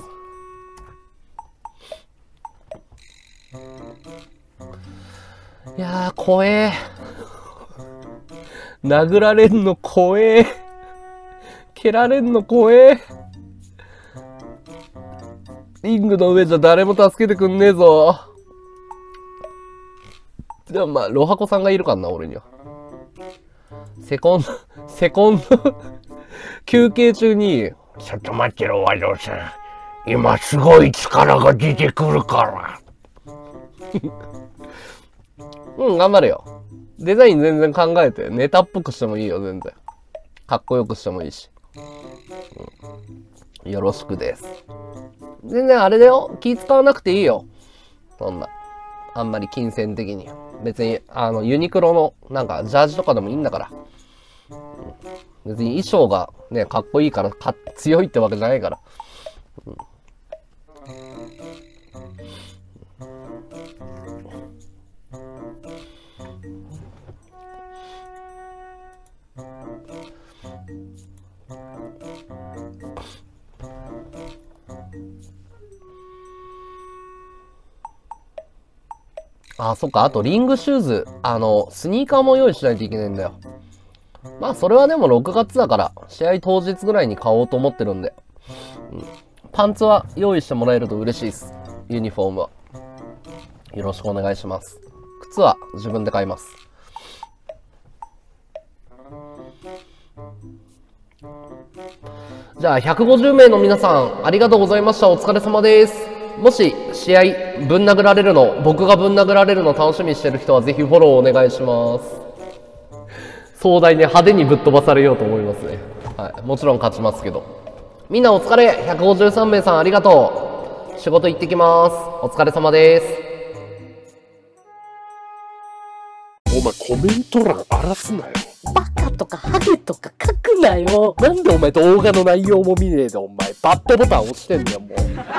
S1: いやー、怖え。殴られんの怖え。蹴られんの怖え。リングの上じゃ誰も助けてくんねえぞ。でもまあ、ロハコさんがいるかな、俺には。セコンド、セコンド、休憩中に、ちょっと待ってろ、和道さん。今すごい力が出てくるから。うん、頑張れよ。デザイン全然考えて、ネタっぽくしてもいいよ、全然。かっこよくしてもいいし。うん、よろしくです。全然あれだよ。気使わなくていいよ。そんな。あんまり金銭的に。別に、あの、ユニクロの、なんか、ジャージとかでもいいんだから。うん、別に衣装がね、かっこいいからか、強いってわけじゃないから。うん、あ、そっか。あと、リングシューズ。あの、スニーカーも用意しないといけないんだよ。まあ、それはでもろくがつだから、試合当日ぐらいに買おうと思ってるんで。うん、パンツは用意してもらえると嬉しいです。ユニフォームは。よろしくお願いします。靴は自分で買います。じゃあ、ひゃくごじゅうめいの皆さん、ありがとうございました。お疲れ様です。もし、試合、ぶん殴られるの、僕がぶん殴られるの楽しみにしてる人は、ぜひフォローお願いします。壮大に派手にぶっ飛ばされようと思いますね。はい。もちろん勝ちますけど。みんなお疲れ !ひゃくごじゅうさんめいさんありがとう。仕事行ってきます。お疲れ様です。
S2: お前コメント欄荒らすなよ。
S3: バカとかハゲとか書くなよ。
S2: なんでお前動画の内容も見ねえでお前バッドボタン押してんだよもう。